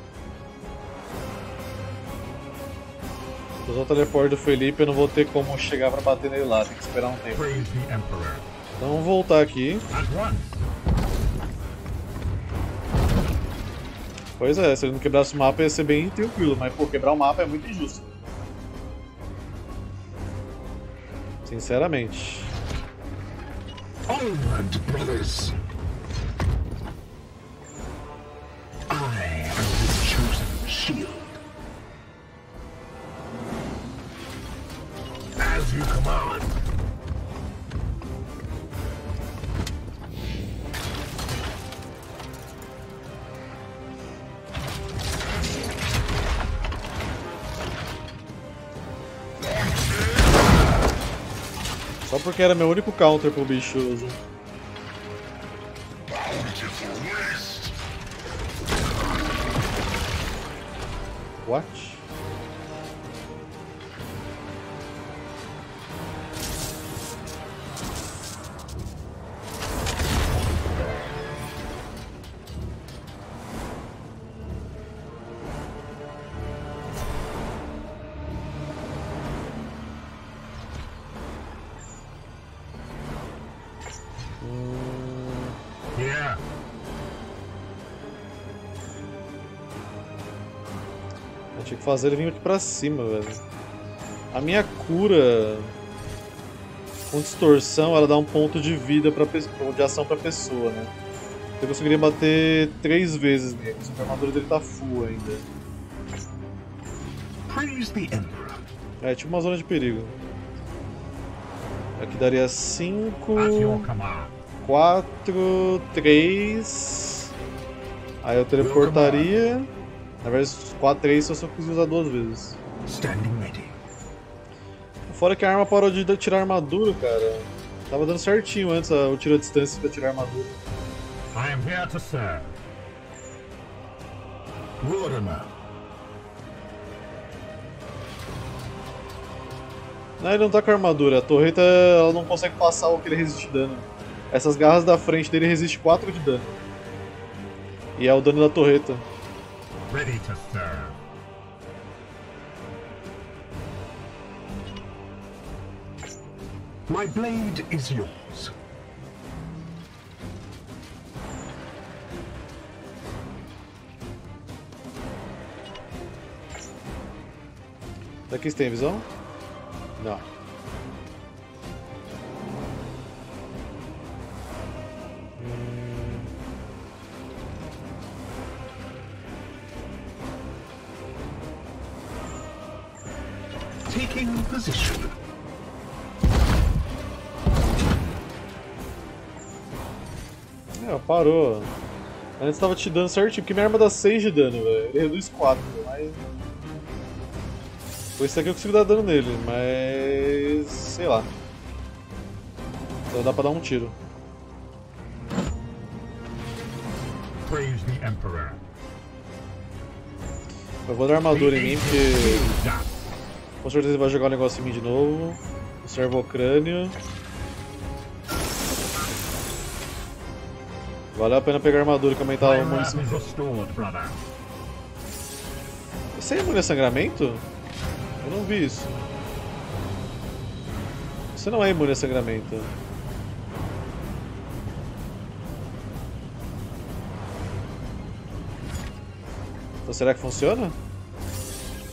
[SPEAKER 1] Se eu usar o teleporte do Felipe, eu não vou ter como chegar pra bater nele lá, tem que esperar um tempo.
[SPEAKER 6] Praise the Emperor.
[SPEAKER 1] Então vamos voltar aqui.
[SPEAKER 6] At once.
[SPEAKER 1] Pois é, se ele não quebrasse o mapa ia ser bem tranquilo, mas pô, quebrar o mapa é muito injusto. Sinceramente.
[SPEAKER 6] Onward, brothers. I am his chosen shield. As you command.
[SPEAKER 1] Só porque era meu único counter pro bichoso. What?
[SPEAKER 6] Yeah.
[SPEAKER 1] Eu tinha que fazer ele vir aqui pra cima, velho. A minha cura com distorção, ela dá um ponto de vida pra pessoa, de ação pra pessoa, né? Eu conseguiria bater três vezes nele, só que a armadura dele tá full ainda.
[SPEAKER 6] Praise the Emperor.
[SPEAKER 1] É, tipo uma zona de perigo. Aqui daria cinco,
[SPEAKER 6] At your command.
[SPEAKER 1] quatro, três. Aí eu teleportaria. Na verdade, quatro, três eu só consegui usar duas vezes.
[SPEAKER 6] Standing ready.
[SPEAKER 1] Fora que a arma parou de tirar armadura, cara. Tava dando certinho antes o tiro a distância pra tirar armadura.
[SPEAKER 6] I am here to serve. Warhammer.
[SPEAKER 1] Não, ele não tá com armadura. A torreta ela não consegue passar o que ele resiste dano. Essas garras da frente dele resistem quatro de dano. E é o dano da torreta.
[SPEAKER 6] Ready to serve. My blade is yours.
[SPEAKER 1] Daqui você tem visão? Não.
[SPEAKER 6] Taking position.
[SPEAKER 1] É, parou. Antes tava te dando certinho, porque minha arma dá seis de dano, velho. Ele reduz quatro, mas... Com isso aqui eu consigo dar dano nele, mas... sei lá. Então dá pra dar um tiro.
[SPEAKER 6] Praise the Emperor.
[SPEAKER 1] Eu vou dar armadura em mim, porque... com certeza ele vai jogar um negócio em mim de novo. Observa o crânio. Valeu a pena pegar armadura que aumentar a munição. Você é imune a sangramento? Eu não vi isso. Você não é imune a sangramento. Então será que funciona?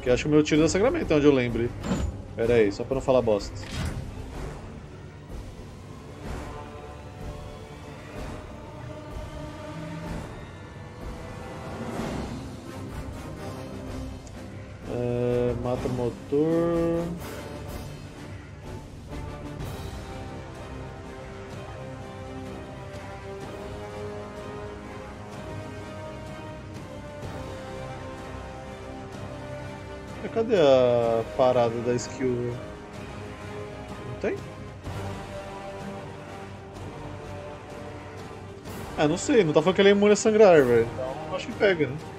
[SPEAKER 1] Que acho que o meu tiro dá sangramento, é onde eu lembro. Pera aí, só pra não falar bosta. Uh, mata o motor. Cadê a parada da skill? Não tem? Ah, não sei, não tá falando que ele é imune a sangrar, velho. Então acho que pega, né?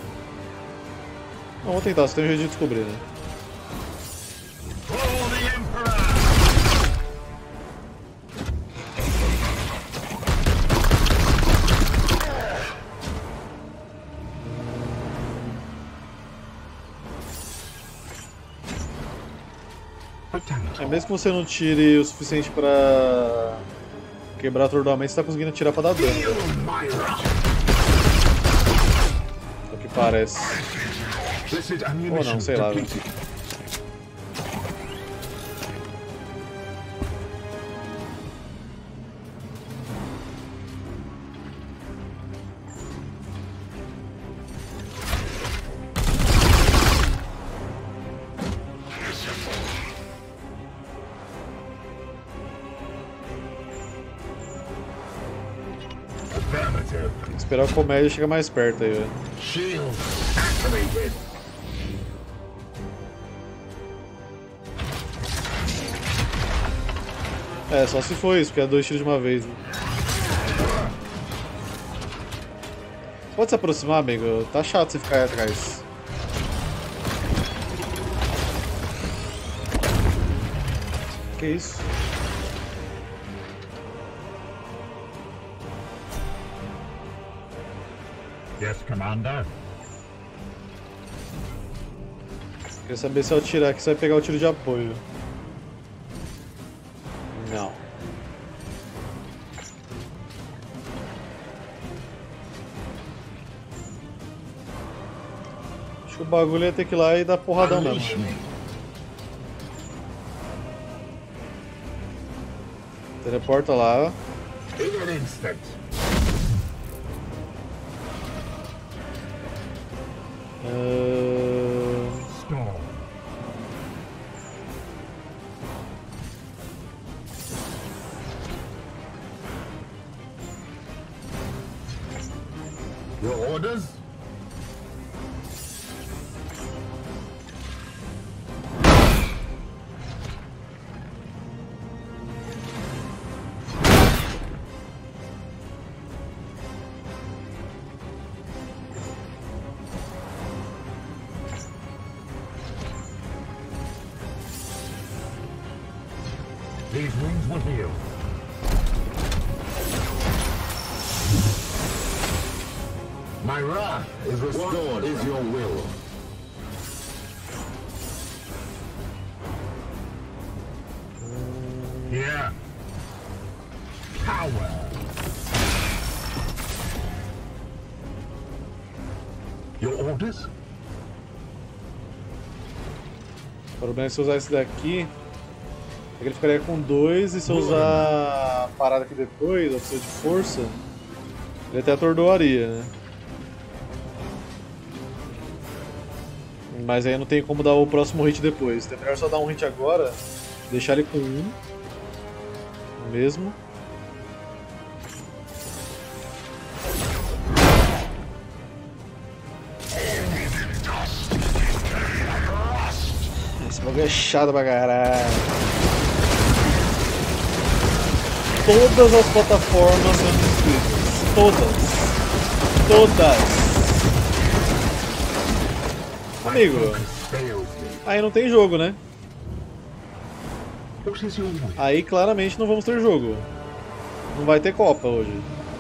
[SPEAKER 1] Não, vou tentar, você tem um jeito de descobrir, né? É, mesmo que você não tire o suficiente pra quebrar atordoamento, você tá conseguindo atirar pra dar dano. É o que parece. Ou não, sei lá. Velho. Tem que esperar o comédia chegar mais perto aí, velho. É, só se for isso, porque é dois tiros de uma vez. Né? Pode se aproximar, amigo? Tá chato você ficar aí atrás. Que isso?
[SPEAKER 6] Yes, Commander.
[SPEAKER 1] Queria saber se ao tirar aqui você vai pegar o tiro de apoio. Não. Acho que o bagulho ia ter que ir lá e dar porradão mesmo. Teleporta lá.
[SPEAKER 6] In an instant.
[SPEAKER 1] Uh...
[SPEAKER 6] Storm. Your orders? These wounds will heal. My wrath is restored. What is your will? Yeah. Power. Your orders?
[SPEAKER 1] O problema é se eu usar esse daqui. É que ele ficaria com dois, e se eu usar a parada aqui depois, a opção de força, ele até atordoaria, né? Mas aí não tem como dar o próximo hit depois. Então é melhor só dar um hit agora, deixar ele com um mesmo. Esse bagulho é chato pra caralho. Todas as plataformas são disponíveis. Todas. Todas. Amigo, aí não tem jogo, né? Aí claramente não vamos ter jogo. Não vai ter Copa hoje.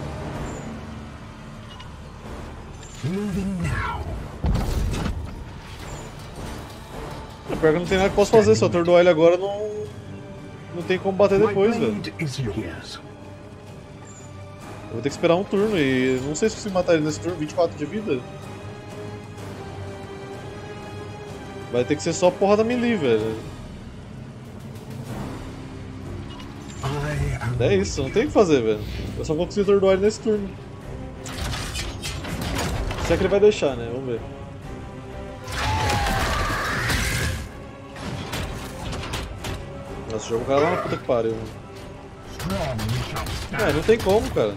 [SPEAKER 1] É pior que não tem nada que posso fazer, se eu atordoar ele agora não. Não tem como bater depois, velho. Eu vou ter que esperar um turno e não sei se eu consigo matar ele nesse turno, vinte e quatro de vida. Vai ter que ser só porra da melee, velho. É isso, não tem o que fazer, velho. Eu só vou conseguir atordoar ele nesse turno. Se é que ele vai deixar, né? Vamos ver. Nossa, joga o cara lá na puta que pariu. É, não tem como, cara.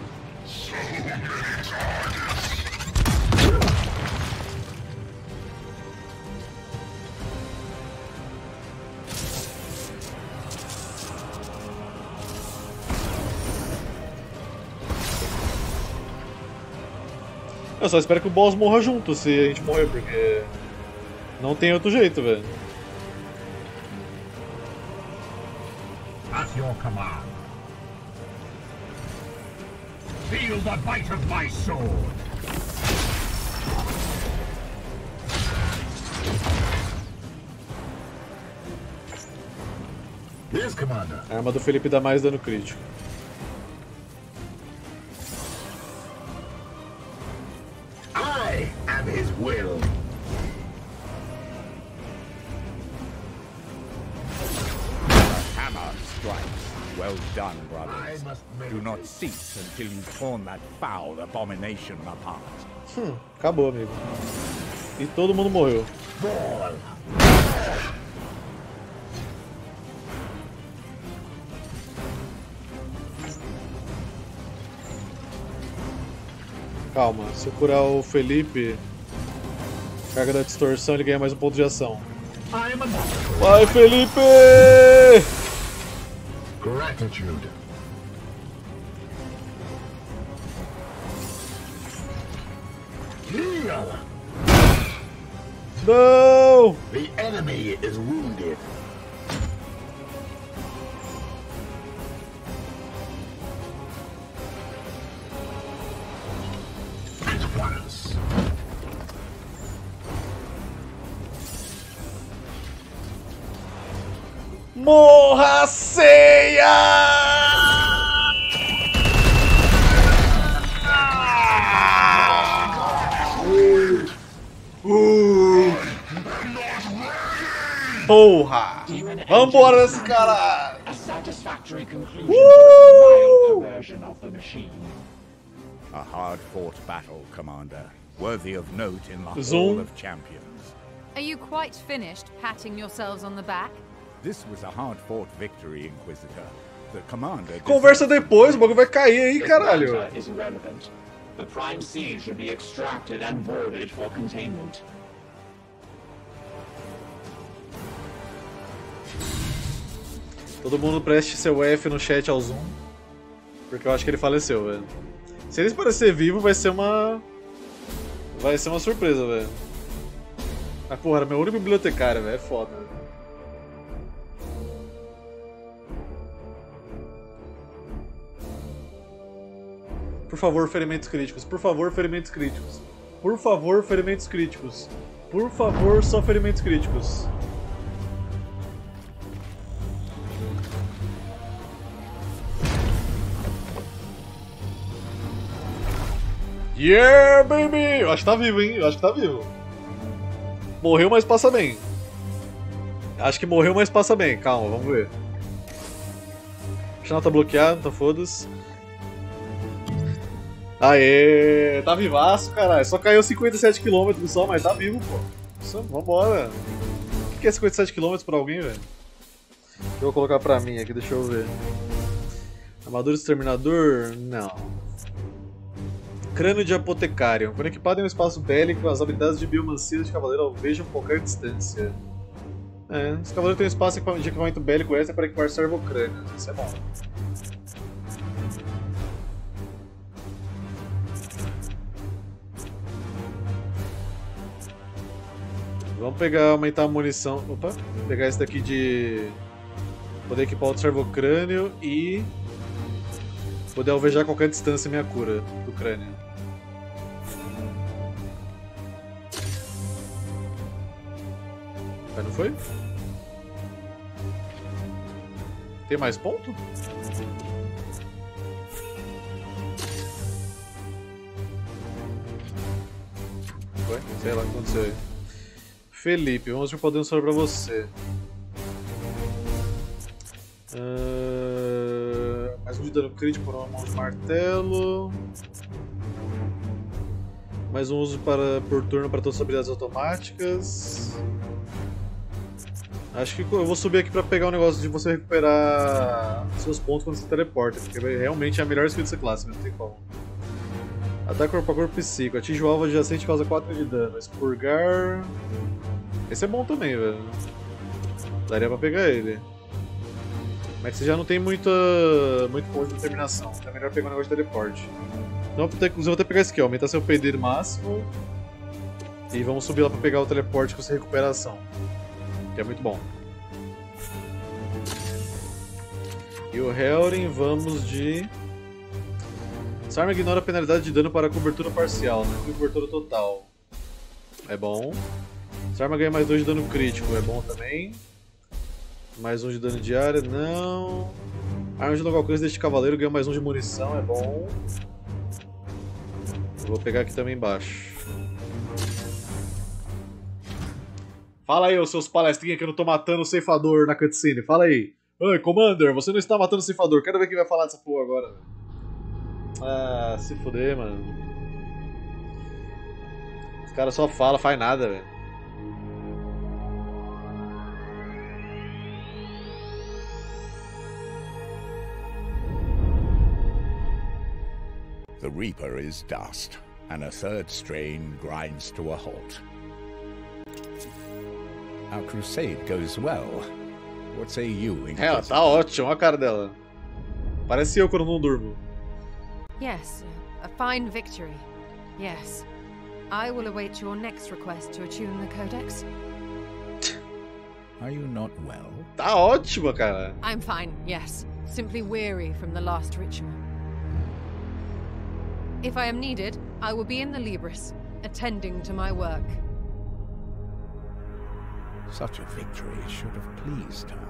[SPEAKER 1] Eu só espero que o boss morra junto se a gente morrer, porque não tem outro jeito, velho.
[SPEAKER 6] At your command. Feel the bite of my sword. Yes, Commander.
[SPEAKER 1] A arma do Felipe dá mais dano crítico.
[SPEAKER 6] I am his will.
[SPEAKER 4] Hammer strikes. Well done, brothers.
[SPEAKER 6] I must make
[SPEAKER 4] Do not cease until you've torn that foul abomination apart.
[SPEAKER 1] Hum, acabou, amigo. E todo mundo morreu.
[SPEAKER 6] fall.
[SPEAKER 1] Calma, se eu curar o Felipe, carga da distorção, ele ganha mais um ponto de ação.
[SPEAKER 6] I am a master.
[SPEAKER 1] Vai, Felipe!
[SPEAKER 6] Gratitude. Heal.
[SPEAKER 1] Não!
[SPEAKER 6] The enemy is wounded. At once.
[SPEAKER 1] Morra, ceia! Uh. Porra! Vambora desse cara!
[SPEAKER 2] A satisfactory conclusion
[SPEAKER 1] Woo!
[SPEAKER 2] to this vile perversion of the machine.
[SPEAKER 4] A hard-fought battle, Commander. Worthy of note in the
[SPEAKER 1] Zoom.
[SPEAKER 4] Hall of Champions.
[SPEAKER 3] Are you quite finished patting yourselves on the back?
[SPEAKER 4] This was a hard-fought victory, Inquisitor. The Commander...
[SPEAKER 1] Conversa depois, o bagulho vai cair aí,
[SPEAKER 2] This
[SPEAKER 1] caralho.
[SPEAKER 2] matter is irrelevant. The Prime Seed should be extracted and boarded for containment.
[SPEAKER 1] Todo mundo preste seu F no chat ao Zoom. Porque eu acho que ele faleceu, velho. Se ele parecer vivo, vai ser uma... Vai ser uma surpresa, velho. Ah, porra, era meu único bibliotecário, velho. É foda, velho. Por favor, ferimentos críticos. Por favor, ferimentos críticos. Por favor, ferimentos críticos. Por favor, só ferimentos críticos. Yeah, baby! Eu acho que tá vivo, hein? Eu acho que tá vivo. Morreu, mas passa bem. Acho que morreu, mas passa bem. Calma, vamos ver. O canal tá bloqueado, tá foda-se. Aê! Tá vivaço, caralho. Só caiu cinquenta e sete quilômetros só, mas tá vivo, pô. Isso, vambora. O que é cinquenta e sete quilômetros pra alguém, velho? Eu vou colocar pra mim aqui, deixa eu ver. Armadura Exterminador? Não. Crânio de Apotecário. Quando equipado em um espaço bélico, as habilidades de biomancia de cavaleiro alvejam qualquer distância. É, esse cavaleiro tem um espaço de equipamento bélico extra para equipar servocrânios. Isso é bom. Vamos pegar, aumentar a munição. Opa, vou pegar esse daqui de poder equipar outro servocrânio e poder alvejar qualquer distância minha cura do crânio. Mas não foi? Tem mais ponto? Foi? Sei lá o que aconteceu aí. Felipe, vamos ver o podemos falar pra você. Uh, mais um de dano crítico por uma mão de martelo. Mais um uso para, por turno para todas as habilidades automáticas. Acho que eu vou subir aqui pra pegar o negócio de você recuperar seus pontos quando você teleporta, porque realmente é a melhor skill dessa classe, não tem como. Ataque corpo a corpo psíquico, atinge o alvo adjacente e causa quatro de dano. Expurgar. Esse é bom também, velho. Daria pra pegar ele. Mas você já não tem muita, muito ponto de determinação, então é melhor pegar um negócio de teleporte. Então eu vou até pegar esse aqui, ó, aumentar seu P D máximo. E vamos subir lá pra pegar o teleporte com essa recuperação. Que é muito bom. E o Helrin, vamos de... Essa arma ignora a penalidade de dano para cobertura parcial, não é cobertura total. É bom. Essa arma ganha mais dois de dano crítico, é bom também. Mais um de dano de área, não. A arma de longo alcance deste cavaleiro ganha mais um de munição, é bom. Vou pegar aqui também embaixo. Fala aí, os seus palestrinhas que eu não tô matando o ceifador na cutscene. Fala aí. Oi, Commander, você não está matando o ceifador. Quero ver quem vai falar dessa porra agora. Ah, se fuder, mano. Os caras só falam, faz nada, velho.
[SPEAKER 4] The Reaper is dust, and a third strain grinds to a halt. Our crusade goes well. What say you,
[SPEAKER 1] É, ela tá ótima, olha a cara dela. Parece eu quando não durmo.
[SPEAKER 3] Yes, a fine victory. Yes. I will await your next request to attune the Codex.
[SPEAKER 4] Are you not well?
[SPEAKER 1] Tá ótima, cara.
[SPEAKER 3] I'm fine, yes. Simply weary from the last ritual. If I am needed, I will be in the Libris, attending to my work.
[SPEAKER 4] Such a victory should have pleased her.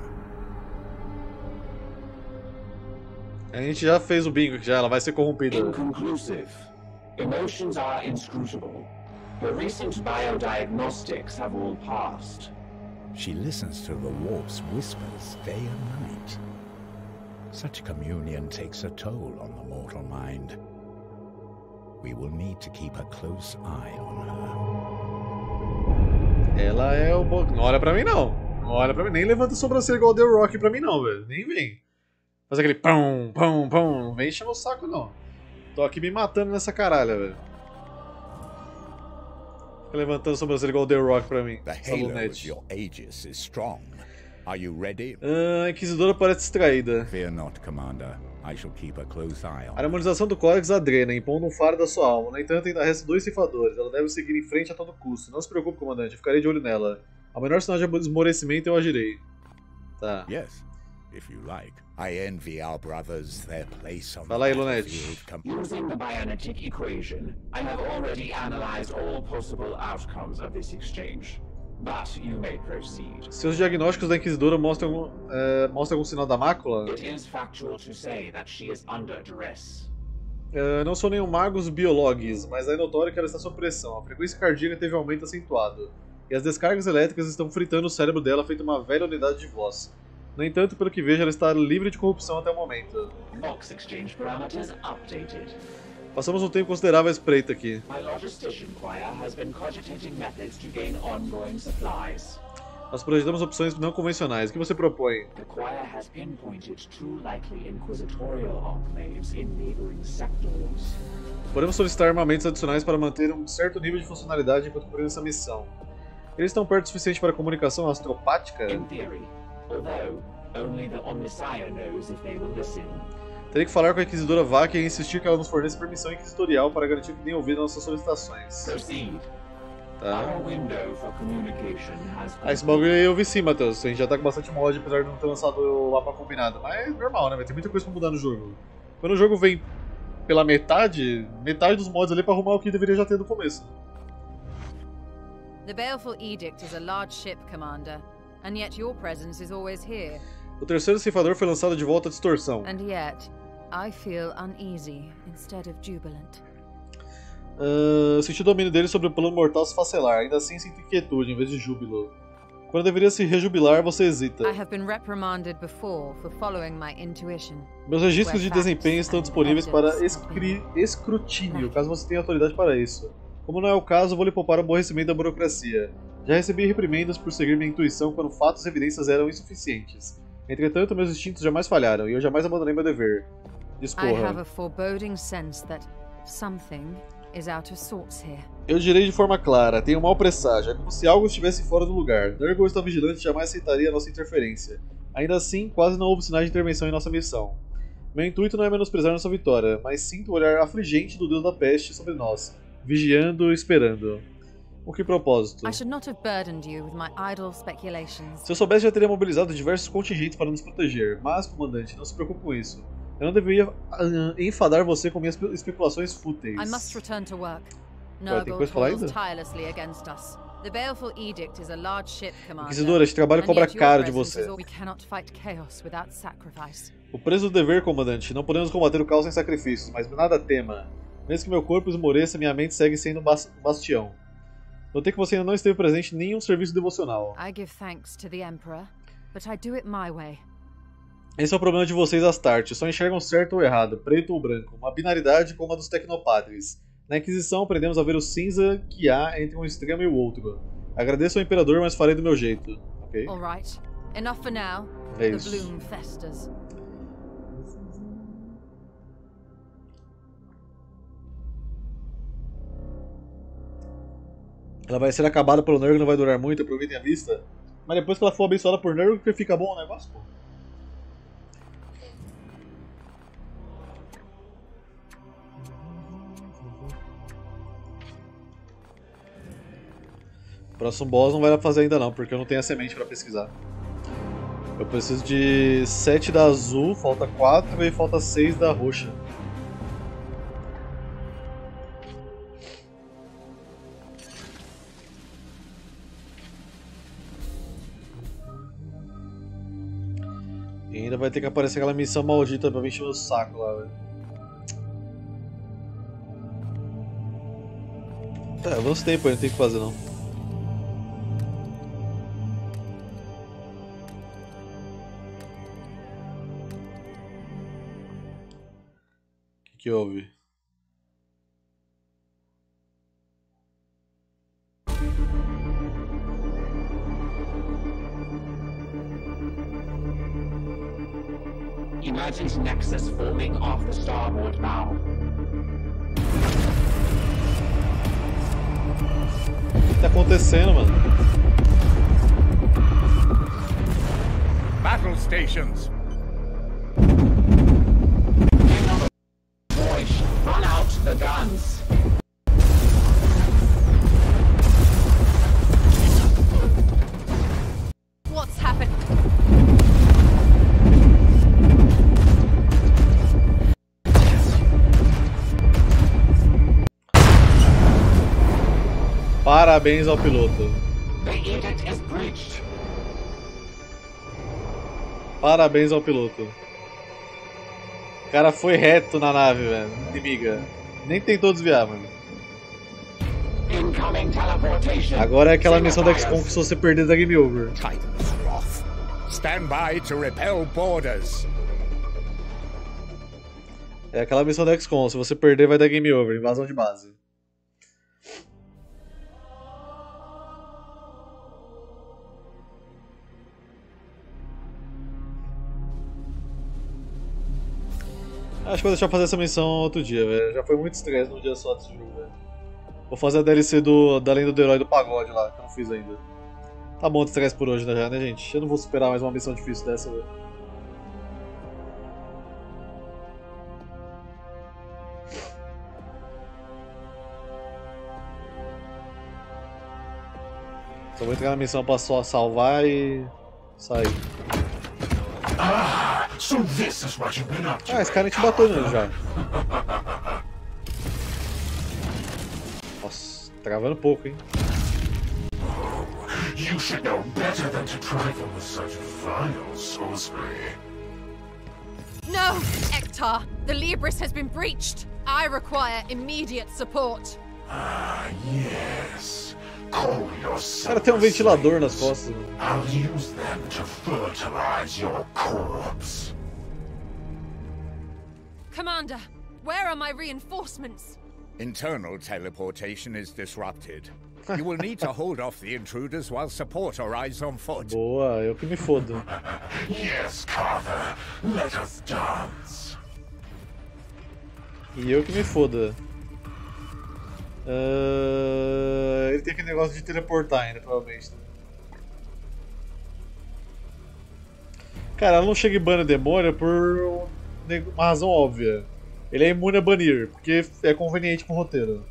[SPEAKER 1] A gente já fez o bingo, já ela vai ser corrompida.
[SPEAKER 2] Inconclusive. Emotions are inscrutable. The recent biodiagnostics have all passed.
[SPEAKER 4] She listens to the warp's whispers day and night. Such communion takes a toll on the mortal mind. We will need to keep a close eye on her.
[SPEAKER 1] Ela é o... Não olha pra mim, não. Não olha pra mim. Nem levanta a sobrancelha igual o The Rock pra mim, não, velho. Nem vem. Faz aquele pão, pão, pão. Não vem enchendo o saco, não. Tô aqui me matando nessa caralha, velho. Fica levantando a sobrancelha igual o The Rock pra mim.
[SPEAKER 4] The halo of your Aegis is strong. Are you ready?
[SPEAKER 1] Ah, a Inquisidora parece distraída.
[SPEAKER 4] Fear not, Commander. I shall keep a close eye on
[SPEAKER 1] a harmonização do Codex a drena, impondo um faro da sua alma. No entanto, ainda restam dois ceifadores. Ela deve seguir em frente a todo custo. Não se preocupe, comandante. Eu ficarei de olho nela. Ao menor sinal de esmorecimento, eu agirei. Tá.
[SPEAKER 4] Yes, if you like. I envy our brothers their place on
[SPEAKER 1] Fala aí,
[SPEAKER 4] the
[SPEAKER 1] Lunete.
[SPEAKER 4] battlefield.
[SPEAKER 2] Using the Bionetic equation, I have already analyzed all possible outcomes of this exchange. But you may proceed.
[SPEAKER 1] Seus diagnósticos da Inquisidora mostram, é, mostram algum sinal da mácula?
[SPEAKER 2] It is factual to say that she is under duress.
[SPEAKER 1] É, não sou nenhum magos biologues, mas é notório que ela está sob pressão. A frequência cardíaca teve um aumento acentuado. E as descargas elétricas estão fritando o cérebro dela feito uma velha unidade de voz. No entanto, pelo que vejo, ela está livre de corrupção até o momento.
[SPEAKER 2] Vox exchange parameters updated.
[SPEAKER 1] Passamos um tempo considerável à espreita aqui.
[SPEAKER 2] My logistician choir has been cogitating methods to gain ongoing supplies.
[SPEAKER 1] Nós projetamos opções não convencionais. O que você propõe?
[SPEAKER 2] The choir has pinpointed two likely inquisitorial enclaves in neighboring sectors.
[SPEAKER 1] Podemos solicitar armamentos adicionais para manter um certo nível de funcionalidade enquanto cumprimos essa missão. Eles estão perto o suficiente para comunicação astropática?
[SPEAKER 2] In theory, although only the Omnissiah knows if they will listen.
[SPEAKER 1] Teria que falar com a Inquisidora Vaca e insistir que ela nos forneça permissão inquisitorial para garantir que nem ouvir nossas solicitações.
[SPEAKER 2] Proceed.
[SPEAKER 1] Tá.
[SPEAKER 2] Our window for communication has
[SPEAKER 1] Ah, esse bagulho aí eu vi sim, Matheus. A gente já tá com bastante mod, apesar de não ter lançado o mapa combinado. Mas é normal, né? Vai ter muita coisa pra mudar no jogo. Quando o jogo vem pela metade, metade dos mods ali pra arrumar o que deveria já ter no começo.
[SPEAKER 3] The Baleful Edict is a large ship, Commander, and yet your presence is always here.
[SPEAKER 1] O terceiro ceifador foi lançado de volta à distorção.
[SPEAKER 3] And yet, I feel uneasy instead of jubilant.
[SPEAKER 1] Uh, senti o domínio dele sobre o plano mortal se facelar, ainda assim sinto inquietude em vez de júbilo. Quando deveria se rejubilar, você hesita.
[SPEAKER 3] I have been reprimanded before for following my intuition.
[SPEAKER 1] Meus registros de desempenho estão disponíveis para escri escrutínio, caso você tenha autoridade para isso. Como não é o caso, vou lhe poupar o aborrecimento da burocracia. Já recebi reprimendas por seguir minha intuição quando fatos e evidências eram insuficientes. Entretanto, meus instintos jamais falharam, e eu jamais abandonei meu dever. Discorra.
[SPEAKER 3] I have a foreboding sense that something is out of sorts here.
[SPEAKER 1] Eu direi de forma clara, tenho um mau presságio, é como se algo estivesse fora do lugar. Nurgle está vigilante e jamais aceitaria a nossa interferência. Ainda assim, quase não houve sinais de intervenção em nossa missão. Meu intuito não é menosprezar nossa vitória, mas sinto o olhar afligente do deus da peste sobre nós, vigiando e esperando. Com que propósito?
[SPEAKER 3] I should not have burdened you with my idle speculations.
[SPEAKER 1] Se eu soubesse, já teria mobilizado diversos contingentes para nos proteger, mas, comandante, não se preocupe com isso. Eu não deveria uh, enfadar você com minhas especulações fúteis.
[SPEAKER 3] I must return to work.
[SPEAKER 1] Ué, tem coisa pra falar ainda?
[SPEAKER 3] The baleful edict is a large ship, Commander.
[SPEAKER 1] Inquisidora, este trabalho cobra caro de você.
[SPEAKER 3] We cannot fight chaos without sacrifice.
[SPEAKER 1] O preço do dever, comandante. Não podemos combater o caos sem sacrifícios, mas nada tema. Mesmo que meu corpo esmoreça, minha mente segue sendo um bastião. Notei que você ainda não esteve presente em nenhum serviço devocional.
[SPEAKER 3] I give thanks to the Emperor, but I do it my way.
[SPEAKER 1] Esse é o problema de vocês, Astarte. Só enxergam certo ou errado, preto ou branco, uma binaridade como a dos tecnopadres. Na Inquisição, aprendemos a ver o cinza que há entre um extremo e o outro. Agradeço ao Imperador, mas farei do meu jeito. Ok?
[SPEAKER 3] All right. Enough for now.
[SPEAKER 1] É
[SPEAKER 3] The
[SPEAKER 1] isso.
[SPEAKER 3] bloom festers.
[SPEAKER 1] Ela vai ser acabada pelo Nurgle, não vai durar muito, aproveitem a vista. Mas depois que ela for abençoada por Nurgle, que fica bom o negócio, pô. Próximo boss não vai dar pra fazer ainda não, porque eu não tenho a semente pra pesquisar. Eu preciso de sete da azul, falta quatro e falta seis da roxa. E ainda vai ter que aparecer aquela missão maldita pra me encher o saco lá, velho. Tá, avança tempo aí, não tem o que fazer não. O que que houve?
[SPEAKER 2] Emergent nexus forming off the starboard bow.
[SPEAKER 1] O que tá acontecendo, mano?
[SPEAKER 6] Battle stations.
[SPEAKER 2] Voice, run out the guns.
[SPEAKER 3] What's happened?
[SPEAKER 1] Parabéns ao piloto.
[SPEAKER 2] The edict is breached.
[SPEAKER 1] Parabéns ao piloto. O cara foi reto na nave, velho. Inimiga. Nem tentou desviar, mano.
[SPEAKER 2] Incoming teleportation.
[SPEAKER 1] Agora é aquela missão da X COM que se você perder da Game Over.
[SPEAKER 6] Titan's wrath. Stand by to repel borders.
[SPEAKER 1] É aquela missão da X COM, se você perder vai dar Game Over, invasão de base. Acho que vou deixar fazer essa missão outro dia, velho. Já foi muito estresse num dia só desse jogo, velho. Vou fazer a D L C do, da Lenda do Herói do Pagode lá, que eu não fiz ainda. Tá bom de estresse por hoje já, né, gente? Eu não vou superar mais uma missão difícil dessa, velho. Só vou entrar na missão pra só salvar e sair.
[SPEAKER 5] Ah, so this is what you've been up to.
[SPEAKER 1] Ah, esse cara a gente bateu nele já. Nossa, travando pouco, hein?
[SPEAKER 5] You should know better than to trifle with such vile sorcery.
[SPEAKER 3] No, Ektar! The Libris has been breached! I require immediate support!
[SPEAKER 6] Ah, yes. Call your
[SPEAKER 1] O cara tem um ventilador nas costas. Mano.
[SPEAKER 6] I'll use them to fertilize your corpse.
[SPEAKER 3] Commander, where are my reinforcements?
[SPEAKER 4] Internal teleportation is disrupted. You will need to hold off the intruders while support arrives on foot.
[SPEAKER 1] Boa, eu que me fodo.
[SPEAKER 6] Yes, Carver. Let us dance.
[SPEAKER 1] E eu que me foda. Uh, ele tem aquele negócio de teleportar ainda, provavelmente. Cara, ela não chega e bana demônio por uma razão óbvia. Ele é imune a banir, porque é conveniente pro roteiro.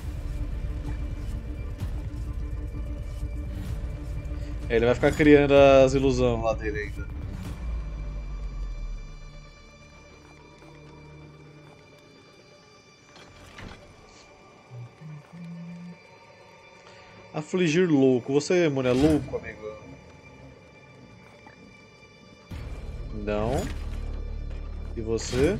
[SPEAKER 1] É, ele vai ficar criando as ilusões lá dele ainda. Afligir louco. Você, mano, é louco, amigo? Não. E você?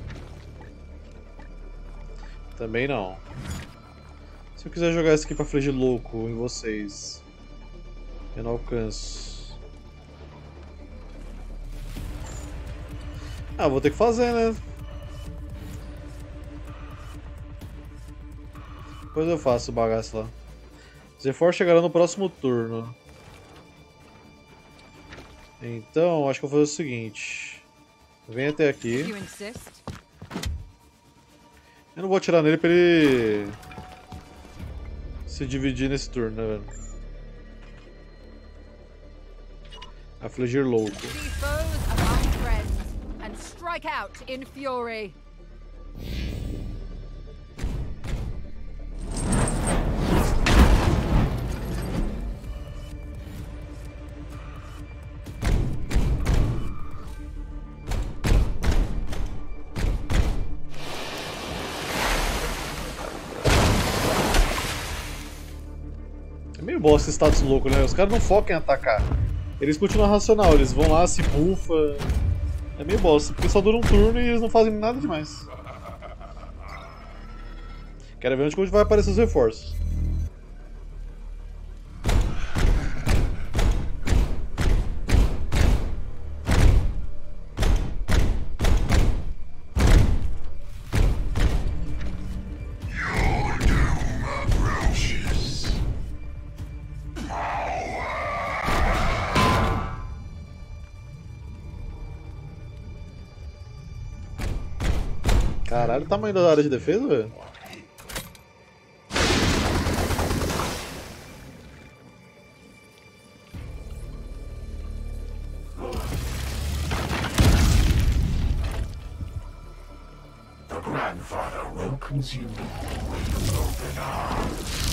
[SPEAKER 1] Também não. Se eu quiser jogar isso aqui pra afligir louco em vocês, eu não alcanço. Ah, vou ter que fazer, né? Depois eu faço o bagaço lá. Zephor chegará no próximo turno. Então, acho que eu vou fazer o seguinte. Vem até aqui.
[SPEAKER 3] You insist?
[SPEAKER 1] Eu não vou atirar nele pra ele se dividir nesse turno, né, velho? Afligir louco.
[SPEAKER 3] See foes among friends and strike out in fury.
[SPEAKER 1] É meio bosta esse status louco, né? Os caras não focam em atacar. Eles continuam racional, eles vão lá, se bufa. É meio bosta, porque só dura um turno e eles não fazem nada demais. Quero ver onde vai aparecer os reforços. Caralho, o tamanho da área de defesa, velho.
[SPEAKER 6] The grandfather welcomes you with open arms.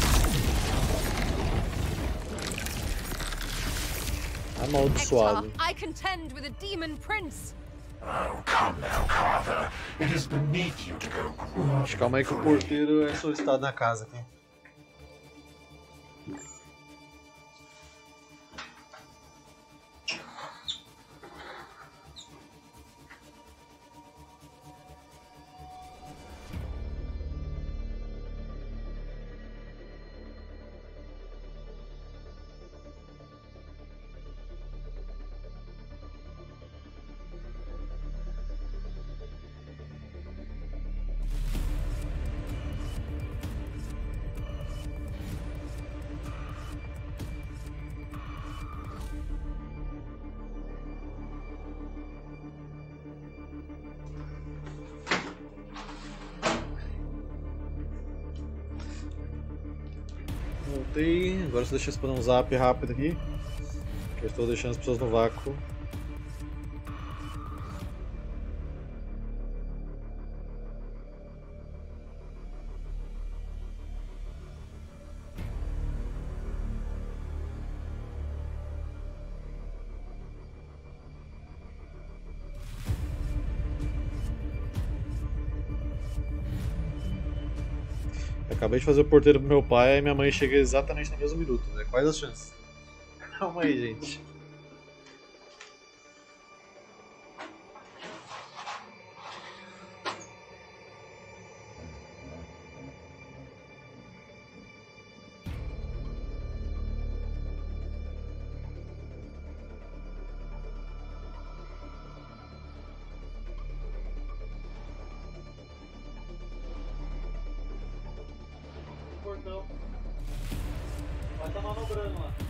[SPEAKER 1] Amaldiçoado.
[SPEAKER 3] Hector, I contend with a demon prince.
[SPEAKER 6] Oh, come now, Carver. It is beneath you to go groveling.
[SPEAKER 1] Calma aí que o porteiro é solicitado na casa aqui. Voltei, agora só deixa eu responder um zap rápido aqui, que eu estou deixando as pessoas no vácuo. Acabei de fazer o porteiro pro meu pai e minha mãe chega exatamente no mesmo minuto, né? Quais as chances? Calma aí, gente. portão. Vai tá manobrando lá.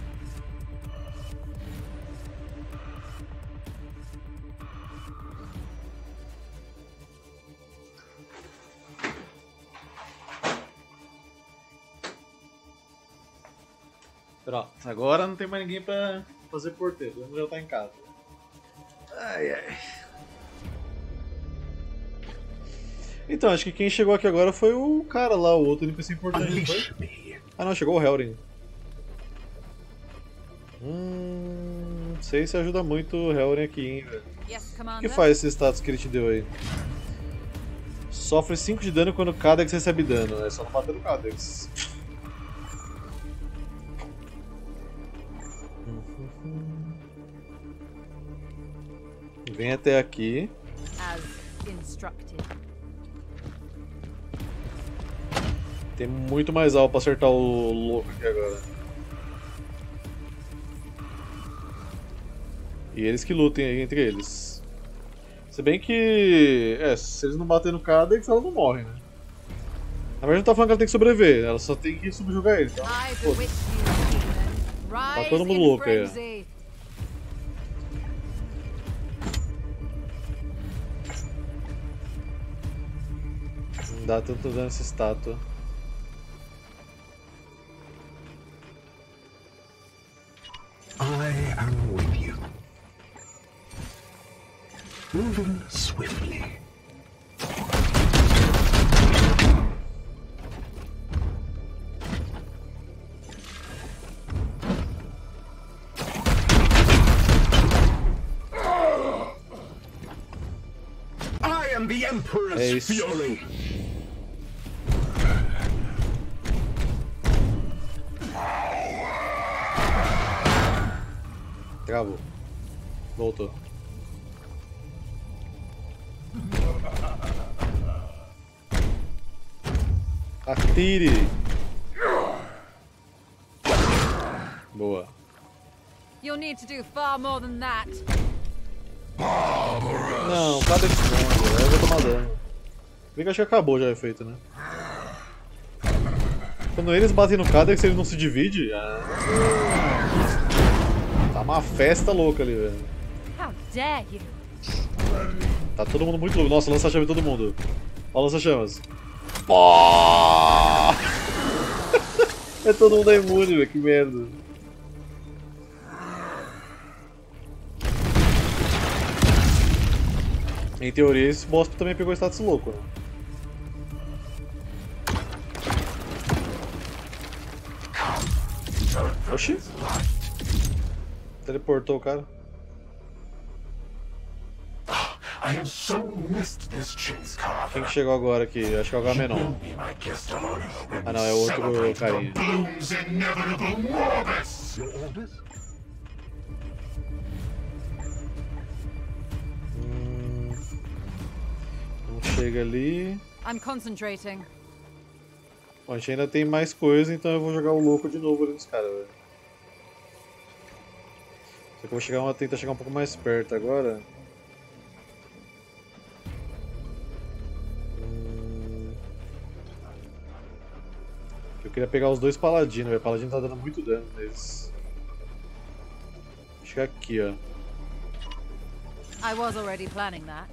[SPEAKER 1] Pronto, agora não tem mais ninguém pra fazer porteiro, todo mundo já tá em casa. Ai ai. Então, acho que quem chegou aqui agora foi o cara lá, o outro N P C importante, não foi? Ah não, chegou o Helring. Hum. Não sei se ajuda muito o Helring aqui, hein, velho. O que faz esse status que ele te deu aí? Sofre cinco de dano quando Cadex recebe dano. É só não bater no Cadex. Vem até aqui. Tem muito mais alvo pra acertar o louco aqui agora. E eles que lutem aí entre eles. Se bem que... É, se eles não baterem no Cadex, ela não morre, né? Na verdade não tá falando que ela tem que sobreviver, ela só tem que subjugar ele, então... Foda-se. Tá todo mundo louco aí. Não dá tanto dano essa estátua.
[SPEAKER 6] I am with you. Moving swiftly. I am the Emperor's
[SPEAKER 1] É
[SPEAKER 6] fury.
[SPEAKER 1] Travou. Voltou. Atire! Boa.
[SPEAKER 3] You'll need to do far more than that.
[SPEAKER 1] Não, cada esconde, eu vou tomar dano. Vê que acho que acabou já o efeito, né? Quando eles batem no Cadex, eles não se dividem. Ah. Tá uma festa louca ali, velho.
[SPEAKER 3] How dare you?
[SPEAKER 1] Tá todo mundo muito louco. Nossa, lança-chama em todo mundo. Ó, lança-chamas. Pô! É todo mundo imune, velho. Que merda. Em teoria, esse boss também pegou status louco, né? Oxi. Teleportou o cara.
[SPEAKER 6] I have so missed this chase, Carver.
[SPEAKER 1] Quem que chegou agora aqui? Acho que é o Agamenon.
[SPEAKER 6] Be my guest of honor when
[SPEAKER 1] Ah não, é
[SPEAKER 6] we
[SPEAKER 1] outro
[SPEAKER 6] celebrate
[SPEAKER 1] carinha.
[SPEAKER 6] the Bloom's inevitable Morbus. Your orders?
[SPEAKER 1] Hum, não chega ali.
[SPEAKER 3] I'm concentrating.
[SPEAKER 1] Bom, a gente ainda tem mais coisa, então eu vou jogar o louco de novo ali nos caras, velho. Só que eu vou chegar uma, tentar chegar um pouco mais perto agora. Hum... Eu queria pegar os dois paladinos, velho. O paladino tá dando muito dano neles. Vou chegar aqui, ó.
[SPEAKER 3] I was already planning that.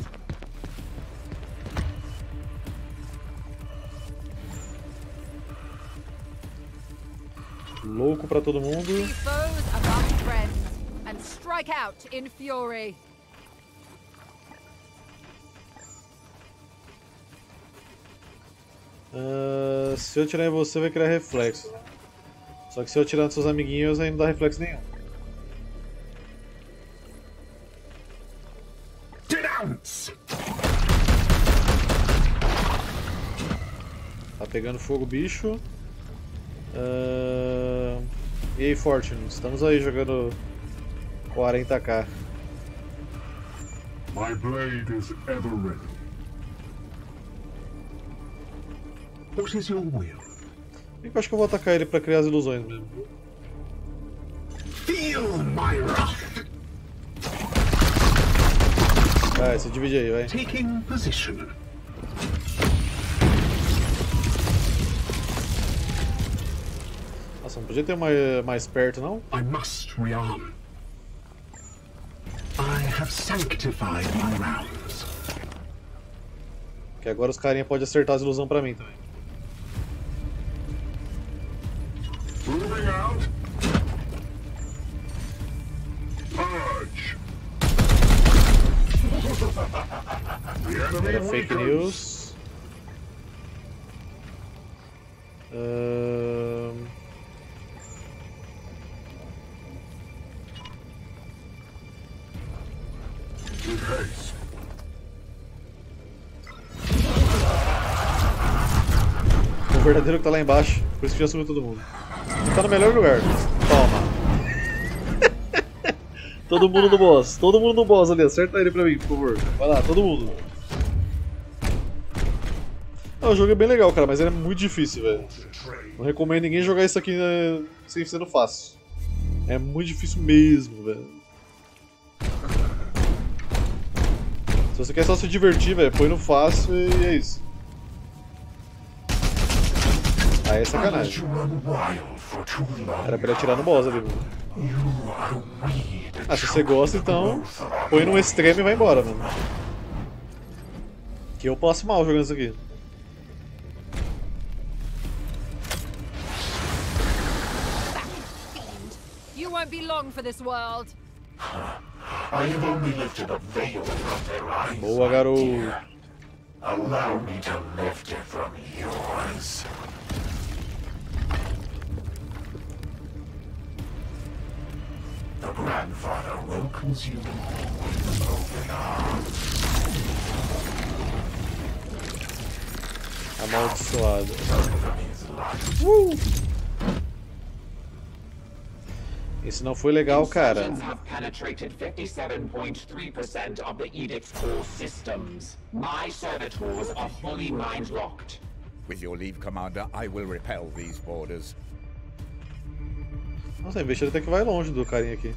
[SPEAKER 1] Louco pra todo mundo.
[SPEAKER 3] Be foes among friends and strike out in fury.
[SPEAKER 1] Uh, se eu atirar em você, vai criar reflexo, né? Só que se eu atirar nos seus amiguinhos, aí não dá reflexo nenhum.
[SPEAKER 6] Denounce!
[SPEAKER 1] Tá pegando fogo, bicho. Uh... E aí, Fortune, estamos aí jogando quarenta k.
[SPEAKER 5] My blade is ever ready.
[SPEAKER 6] What is your will?
[SPEAKER 1] Eu acho que eu vou atacar ele pra criar as ilusões mesmo.
[SPEAKER 6] Feel my wrath!
[SPEAKER 1] Vai, se divide aí, vai.
[SPEAKER 6] Taking position.
[SPEAKER 1] Nossa, não podia ter mais, mais perto, não?
[SPEAKER 6] I must rearm. I have sanctified my rounds.
[SPEAKER 1] Que agora os carinha podem acertar as ilusões pra mim também.
[SPEAKER 5] Moving out. Purge. The enemy
[SPEAKER 1] Era fake
[SPEAKER 5] weakens.
[SPEAKER 1] news. Ahn...
[SPEAKER 5] With haste.
[SPEAKER 1] O verdadeiro que tá lá embaixo, por isso que já subiu todo mundo. Tá no melhor lugar. Toma. Todo mundo no boss, todo mundo no boss ali, acerta ele pra mim, por favor. Vai lá, todo mundo. Ah, o jogo é bem legal, cara, mas ele é muito difícil, velho. Não recomendo ninguém jogar isso aqui, né, sem sendo fácil. É muito difícil mesmo, velho. Se você quer só se divertir, velho, põe no fácil e é isso. Aí é sacanagem. Era pra ele atirar no boss ali, mano. Ah, se você gosta, então põe no extremo e vai embora, mano. Que eu passo mal jogando isso aqui.
[SPEAKER 3] You won't be long for this world.
[SPEAKER 6] I have only lifted a veil from their eyes.
[SPEAKER 1] Boa, garoto.
[SPEAKER 6] dear. Allow me to lift it from yours. The grandfather welcomes you with open arms.
[SPEAKER 1] Amaldiçoado.
[SPEAKER 6] From his life.
[SPEAKER 1] Uh! Isso não foi legal, cara.
[SPEAKER 2] Insurgents have penetrated fifty-seven point three percent of the Edict's core systems. My servitors are fully mind-locked.
[SPEAKER 4] With your leave, Commander, I will repel these borders.
[SPEAKER 1] Nossa, a investida até que vai longe do carinha aqui.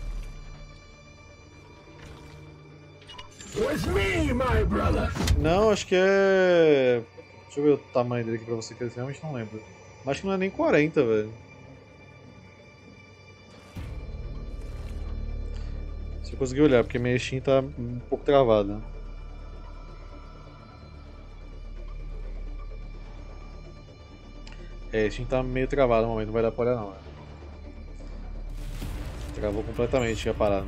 [SPEAKER 6] With me, my brother.
[SPEAKER 1] Não, acho que é... Deixa eu ver o tamanho dele aqui pra você, que eu realmente não lembro. Mas acho que não é nem quarenta, velho. Se eu conseguir olhar, porque minha Steam tá um pouco travada. É, a Steam tá meio travada no momento, não vai dar pra olhar não. Véio. Travou completamente a parada.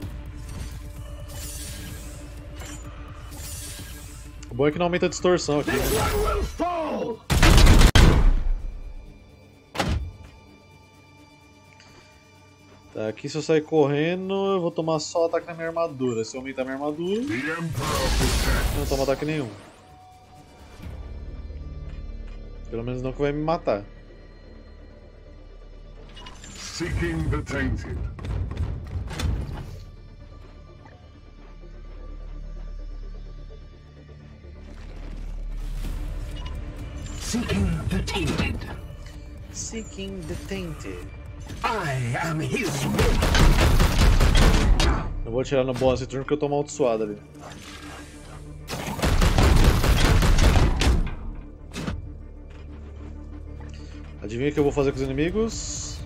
[SPEAKER 1] O bom é que não aumenta a distorção aqui, né?
[SPEAKER 6] will fall.
[SPEAKER 1] Tá, aqui se eu sair correndo, eu vou tomar só ataque na minha armadura. Se eu aumentar minha armadura,
[SPEAKER 5] The Emperor protects.
[SPEAKER 1] eu não tomo ataque nenhum. Pelo menos não que vai me matar.
[SPEAKER 5] Seeking the tainted.
[SPEAKER 6] Seeking the tainted.
[SPEAKER 1] Seeking the Tainted.
[SPEAKER 6] I am his.
[SPEAKER 1] Eu vou atirar no boss esse turno porque eu tô amaldiçoado ali. Adivinha o que eu vou fazer com os inimigos?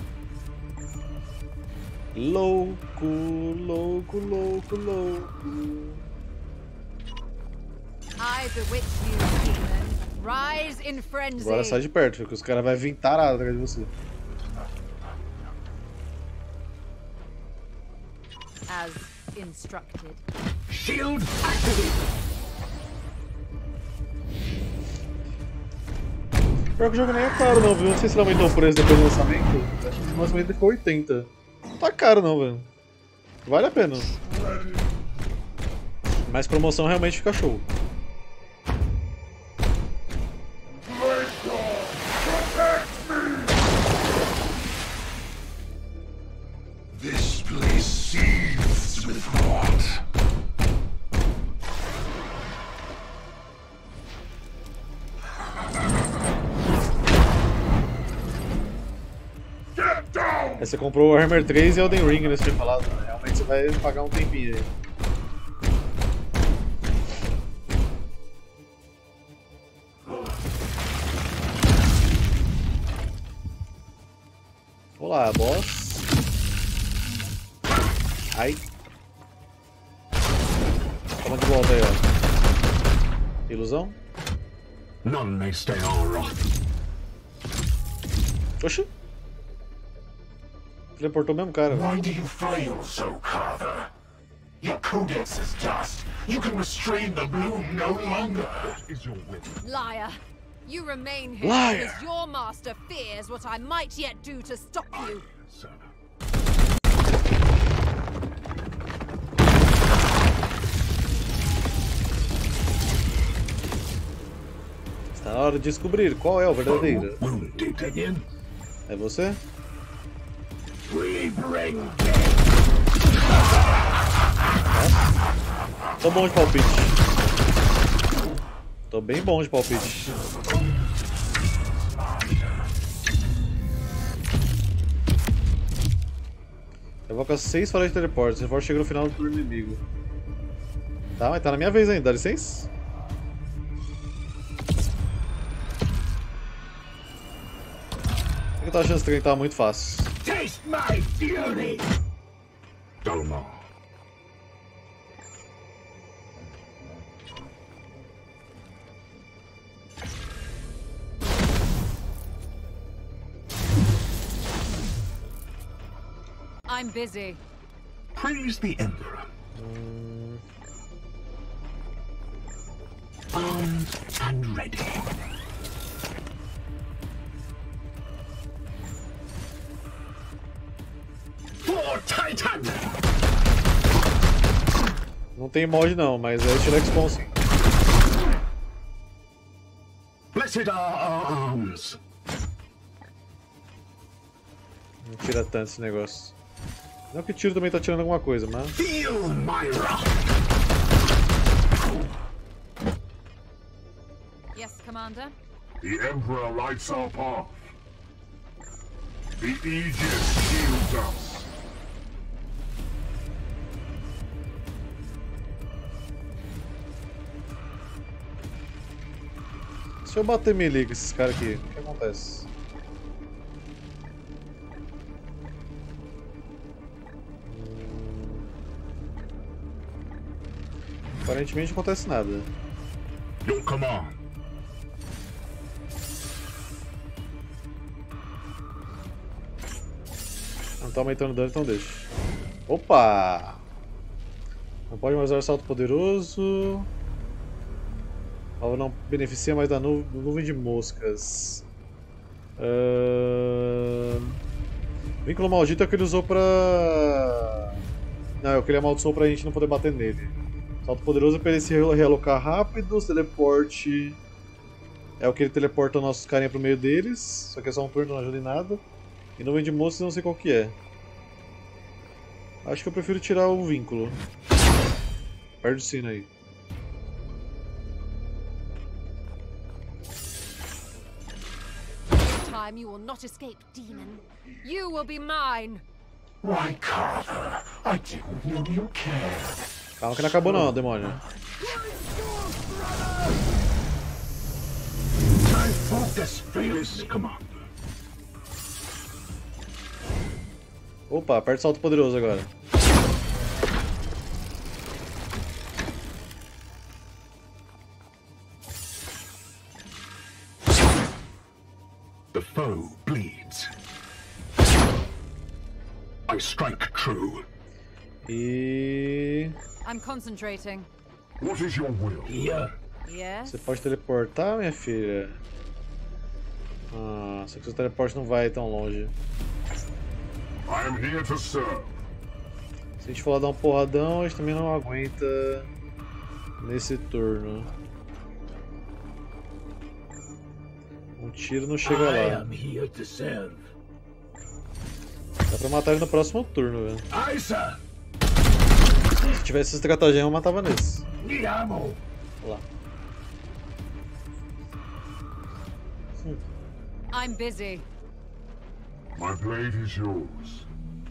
[SPEAKER 1] Louco, louco, louco, louco.
[SPEAKER 3] I bewitch you, demon. Rise in frenzy.
[SPEAKER 1] Agora sai de perto, porque os caras vão vir tarado atrás de você.
[SPEAKER 3] As instructed.
[SPEAKER 6] Shield activated.
[SPEAKER 1] Pior que o jogo nem é caro não, viu? Não sei se ele aumentou o preço depois do lançamento. Acho que no lançamento ficou oitenta. Não tá caro não, velho. Vale a pena. Mas promoção realmente fica show.
[SPEAKER 5] This place seethes with rot. Get down!
[SPEAKER 1] Aí você comprou o Warhammer três e Elden Ring, né? Você tinha falado. Né? Realmente você vai pagar um tempinho aí. Olá, boss. Ai. Toma de volta aí, ó. Ilusão?
[SPEAKER 6] None may stay our wrath.
[SPEAKER 1] Oxi. Teleportou o mesmo cara.
[SPEAKER 6] Why do you fail so, Carver? Your codex is dust. You can restrain the bloom no longer. What is your will?
[SPEAKER 3] Liar! You remain here
[SPEAKER 1] Liar.
[SPEAKER 3] because your master fears what I might yet do to stop you.
[SPEAKER 6] Sir.
[SPEAKER 1] Está na hora de descobrir qual é o verdadeiro.
[SPEAKER 6] Wounded again?
[SPEAKER 1] É você?
[SPEAKER 6] We bring
[SPEAKER 1] Tô bom de palpite. Tô bem bom de palpite. Evoca seis faróis de teleporte. Esse reforço chega no final do turno inimigo. Tá, mas tá na minha vez ainda, dá licença? Eu tava achando que esse trem tava muito fácil.
[SPEAKER 6] taste my fury. Dolmar.
[SPEAKER 3] I'm busy.
[SPEAKER 6] Praise the Emperor. Armed and ready. For Titan!
[SPEAKER 1] Não tem mod não, mas é estilo X-Pon sim.
[SPEAKER 6] Blessed are our arms.
[SPEAKER 1] Não tira tanto esse negócio. Não que o tiro também tá tirando alguma coisa, mas...
[SPEAKER 6] Feel my wrath.
[SPEAKER 3] Yes, Commander?
[SPEAKER 5] The Emperor lights our path. The Aegis shields us.
[SPEAKER 1] Se eu bater melee com esses caras aqui, o que acontece? Hum... Aparentemente não acontece nada.
[SPEAKER 6] Your command.
[SPEAKER 1] Não tá aumentando dano, então deixa. Opa! Não pode mais usar salto poderoso. Ou não beneficia mais da nu nuvem de moscas. Uh... Vínculo maldito é o que ele usou pra... Não, é o que ele amaldiçoou pra gente não poder bater nele. Salto poderoso é pra ele se realocar rápido. Teleporte é o que ele teleporta nossos carinha pro meio deles. Só que é só um turno, não ajuda em nada. E nuvem de moscas eu não sei qual que é. Acho que eu prefiro tirar o vínculo. Perde o sino aí.
[SPEAKER 3] Time you will not escape, demon. You will be mine.
[SPEAKER 6] Why, Carver? I didn't know you cared.
[SPEAKER 1] Calma que não acabou não, demônio.
[SPEAKER 6] I thought this fearless commander.
[SPEAKER 1] Opa, aperta o salto poderoso agora.
[SPEAKER 6] The foe bleeds. I strike true.
[SPEAKER 1] E...
[SPEAKER 3] I'm concentrating.
[SPEAKER 5] What is your will?
[SPEAKER 6] Here.
[SPEAKER 3] Yes?
[SPEAKER 1] Você pode teleportar, minha filha? Ah, só que seu teleporte não vai tão longe.
[SPEAKER 5] I am here to serve.
[SPEAKER 1] Se a gente for lá dar um porradão, a gente também não aguenta nesse turno. Um tiro não chega
[SPEAKER 6] I
[SPEAKER 1] lá.
[SPEAKER 6] am here to serve.
[SPEAKER 1] Dá pra matar ele no próximo turno, velho.
[SPEAKER 6] Aye, sir.
[SPEAKER 1] Se tivesse estratagema, eu matava nesse.
[SPEAKER 6] Need ammo.
[SPEAKER 1] Olha lá. Hum.
[SPEAKER 3] I'm busy.
[SPEAKER 5] My blade is yours.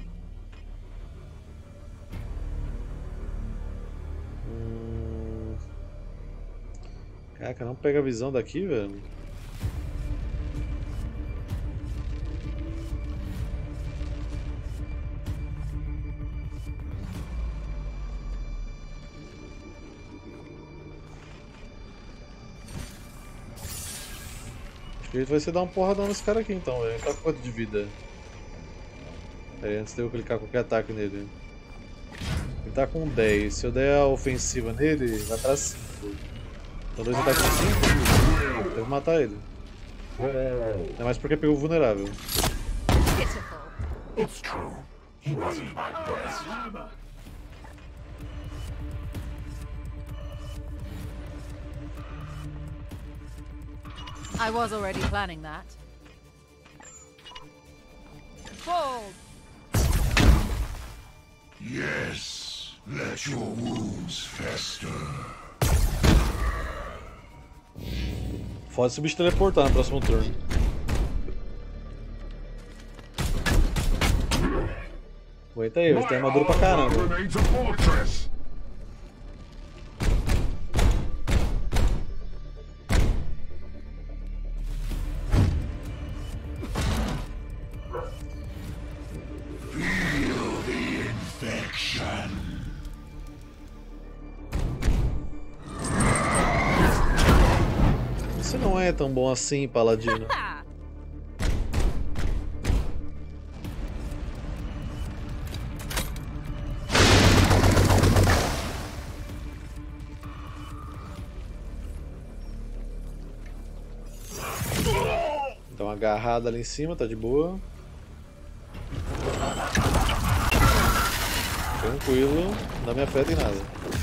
[SPEAKER 1] Hum... Caraca, não pega a visão daqui, velho. O jeito vai ser dar uma porradão nesse cara aqui então, velho. Ele tá com quanto de vida? Pera aí, antes de eu clicar qualquer ataque nele. Ele tá com dez. Se eu der a ofensiva nele, vai pra cinco. Então dois ataques de cinco, eu devo matar ele. Ainda mais porque pegou vulnerável.
[SPEAKER 6] It's true. He wasn't my best.
[SPEAKER 3] I was already planning that. Hold!
[SPEAKER 5] Yes, let your wounds fester.
[SPEAKER 1] Foda-se o bicho teleportar no próximo turno. Aguenta aí, ele tem armadura pra caramba.
[SPEAKER 5] Feel the infection.
[SPEAKER 1] Você não é tão bom assim, Paladino. Dá uma agarrada ali em cima, tá de boa. Tranquilo, não me afeta em nada.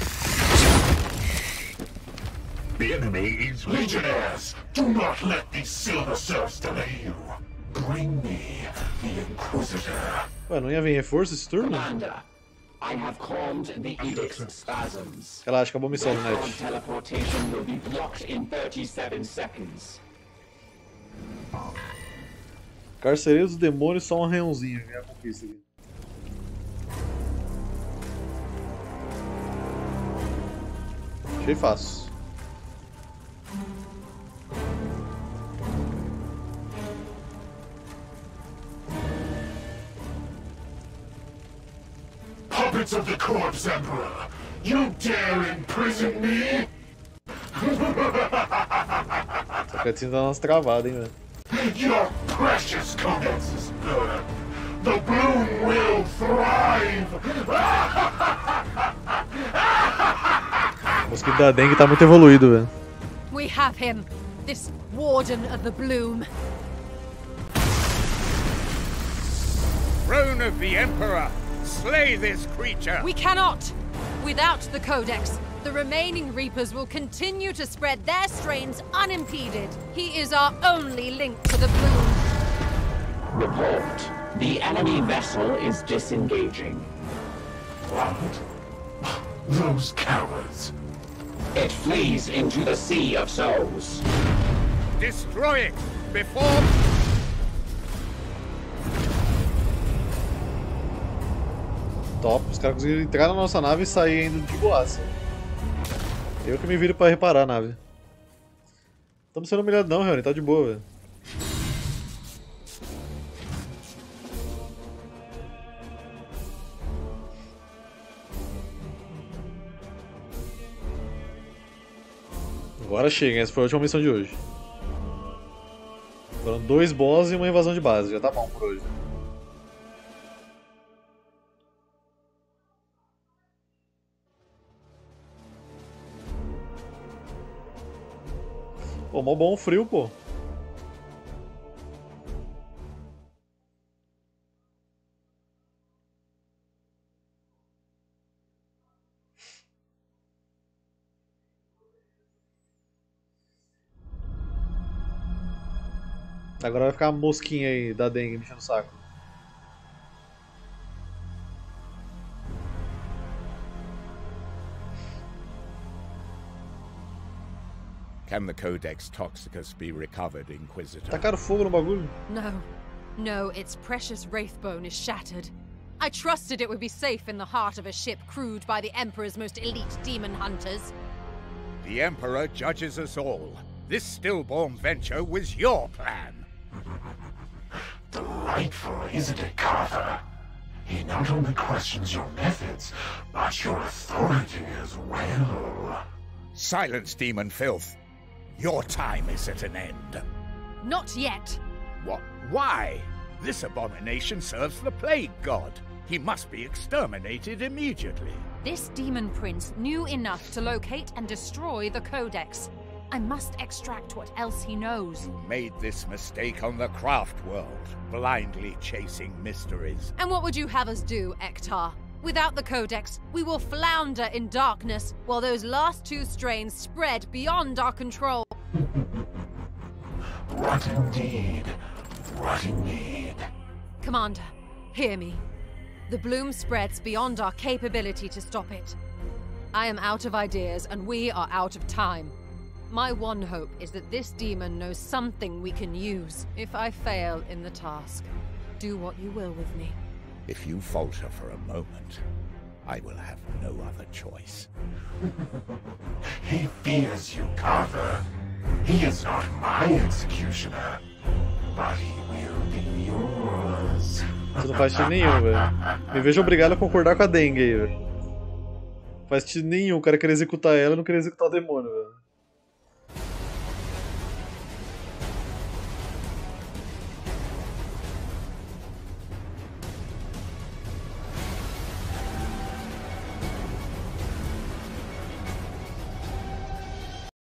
[SPEAKER 6] The enemy is Legionnaires! Do not let these silver serfs delay you. Bring me the Inquisitor.
[SPEAKER 1] Ué, não ia vir reforço esse turno?
[SPEAKER 2] Commander, I have calmed the edict's spasms.
[SPEAKER 1] Relaxa, acabou a missão do
[SPEAKER 2] Recon
[SPEAKER 1] net.
[SPEAKER 2] teleportation will be blocked in thirty-seven seconds.
[SPEAKER 1] Carcereiro dos demônios, só um arranhãozinho. Ganhar a conquista aqui. Achei fácil.
[SPEAKER 6] Puppets of the corpse, Emperor! You dare imprison me?
[SPEAKER 1] Essa cutscene dá umas travadas, hein, velho.
[SPEAKER 6] Your precious codex is good. The bloom will thrive!
[SPEAKER 1] O mosquito da dengue tá muito evoluído, velho.
[SPEAKER 3] We have him, this Warden of the Bloom.
[SPEAKER 7] Throne of the Emperor! Slay this creature!
[SPEAKER 3] We cannot! Without the Codex, the remaining Reapers will continue to spread their strains unimpeded. He is our only link to the Bloom.
[SPEAKER 2] Report. The enemy vessel is disengaging.
[SPEAKER 6] What? Those cowards.
[SPEAKER 2] It flees into the Sea of Souls.
[SPEAKER 7] Destroy it before...
[SPEAKER 1] Top, os caras conseguiram entrar na nossa nave e sair ainda de boaça. Eu que me viro pra reparar a nave. Estamos sendo humilhados não, Reone, tá de boa, velho. Agora chega, essa foi a última missão de hoje. Foram dois boss e uma invasão de base, já tá bom por hoje. Pô, mó bom o frio, pô. Agora vai ficar a mosquinha aí da dengue me enchendo o saco.
[SPEAKER 4] Can the Codex Toxicus be recovered, Inquisitor?
[SPEAKER 1] Tacaram fogo no bagulho?
[SPEAKER 3] No. No, its precious wraithbone is shattered. I trusted it would be safe in the heart of a ship crewed by the Emperor's most elite demon hunters.
[SPEAKER 7] The Emperor judges us all. This stillborn venture was your plan.
[SPEAKER 6] Delightful, isn't it, Carver? He not only questions your methods, but your authority as well.
[SPEAKER 7] Silence, demon filth. Your time is at an end.
[SPEAKER 3] Not yet.
[SPEAKER 7] What? Why? This abomination serves the plague god. He must be exterminated immediately.
[SPEAKER 3] This demon prince knew enough to locate and destroy the Codex. I must extract what else he knows.
[SPEAKER 7] You made this mistake on the craft world, blindly chasing mysteries.
[SPEAKER 3] And what would you have us do, Ektar? Without the Codex, we will flounder in darkness, while those last two strains spread beyond our control.
[SPEAKER 6] What indeed? What indeed?
[SPEAKER 3] Commander, hear me. The bloom spreads beyond our capability to stop it. I am out of ideas, and we are out of time. My one hope is that this demon knows something we can use. If I fail in the task, do what you will with me.
[SPEAKER 4] If you falter for a moment, I will have no other choice.
[SPEAKER 6] He fears you, Carver. He is not my executioner, but he will be yours.
[SPEAKER 1] Isso não faz sentido nenhum, velho. Me vejo obrigado a concordar com a Dengue aí, velho. Faz sentido nenhum o cara querer executar ela e não querer executar o demônio, velho.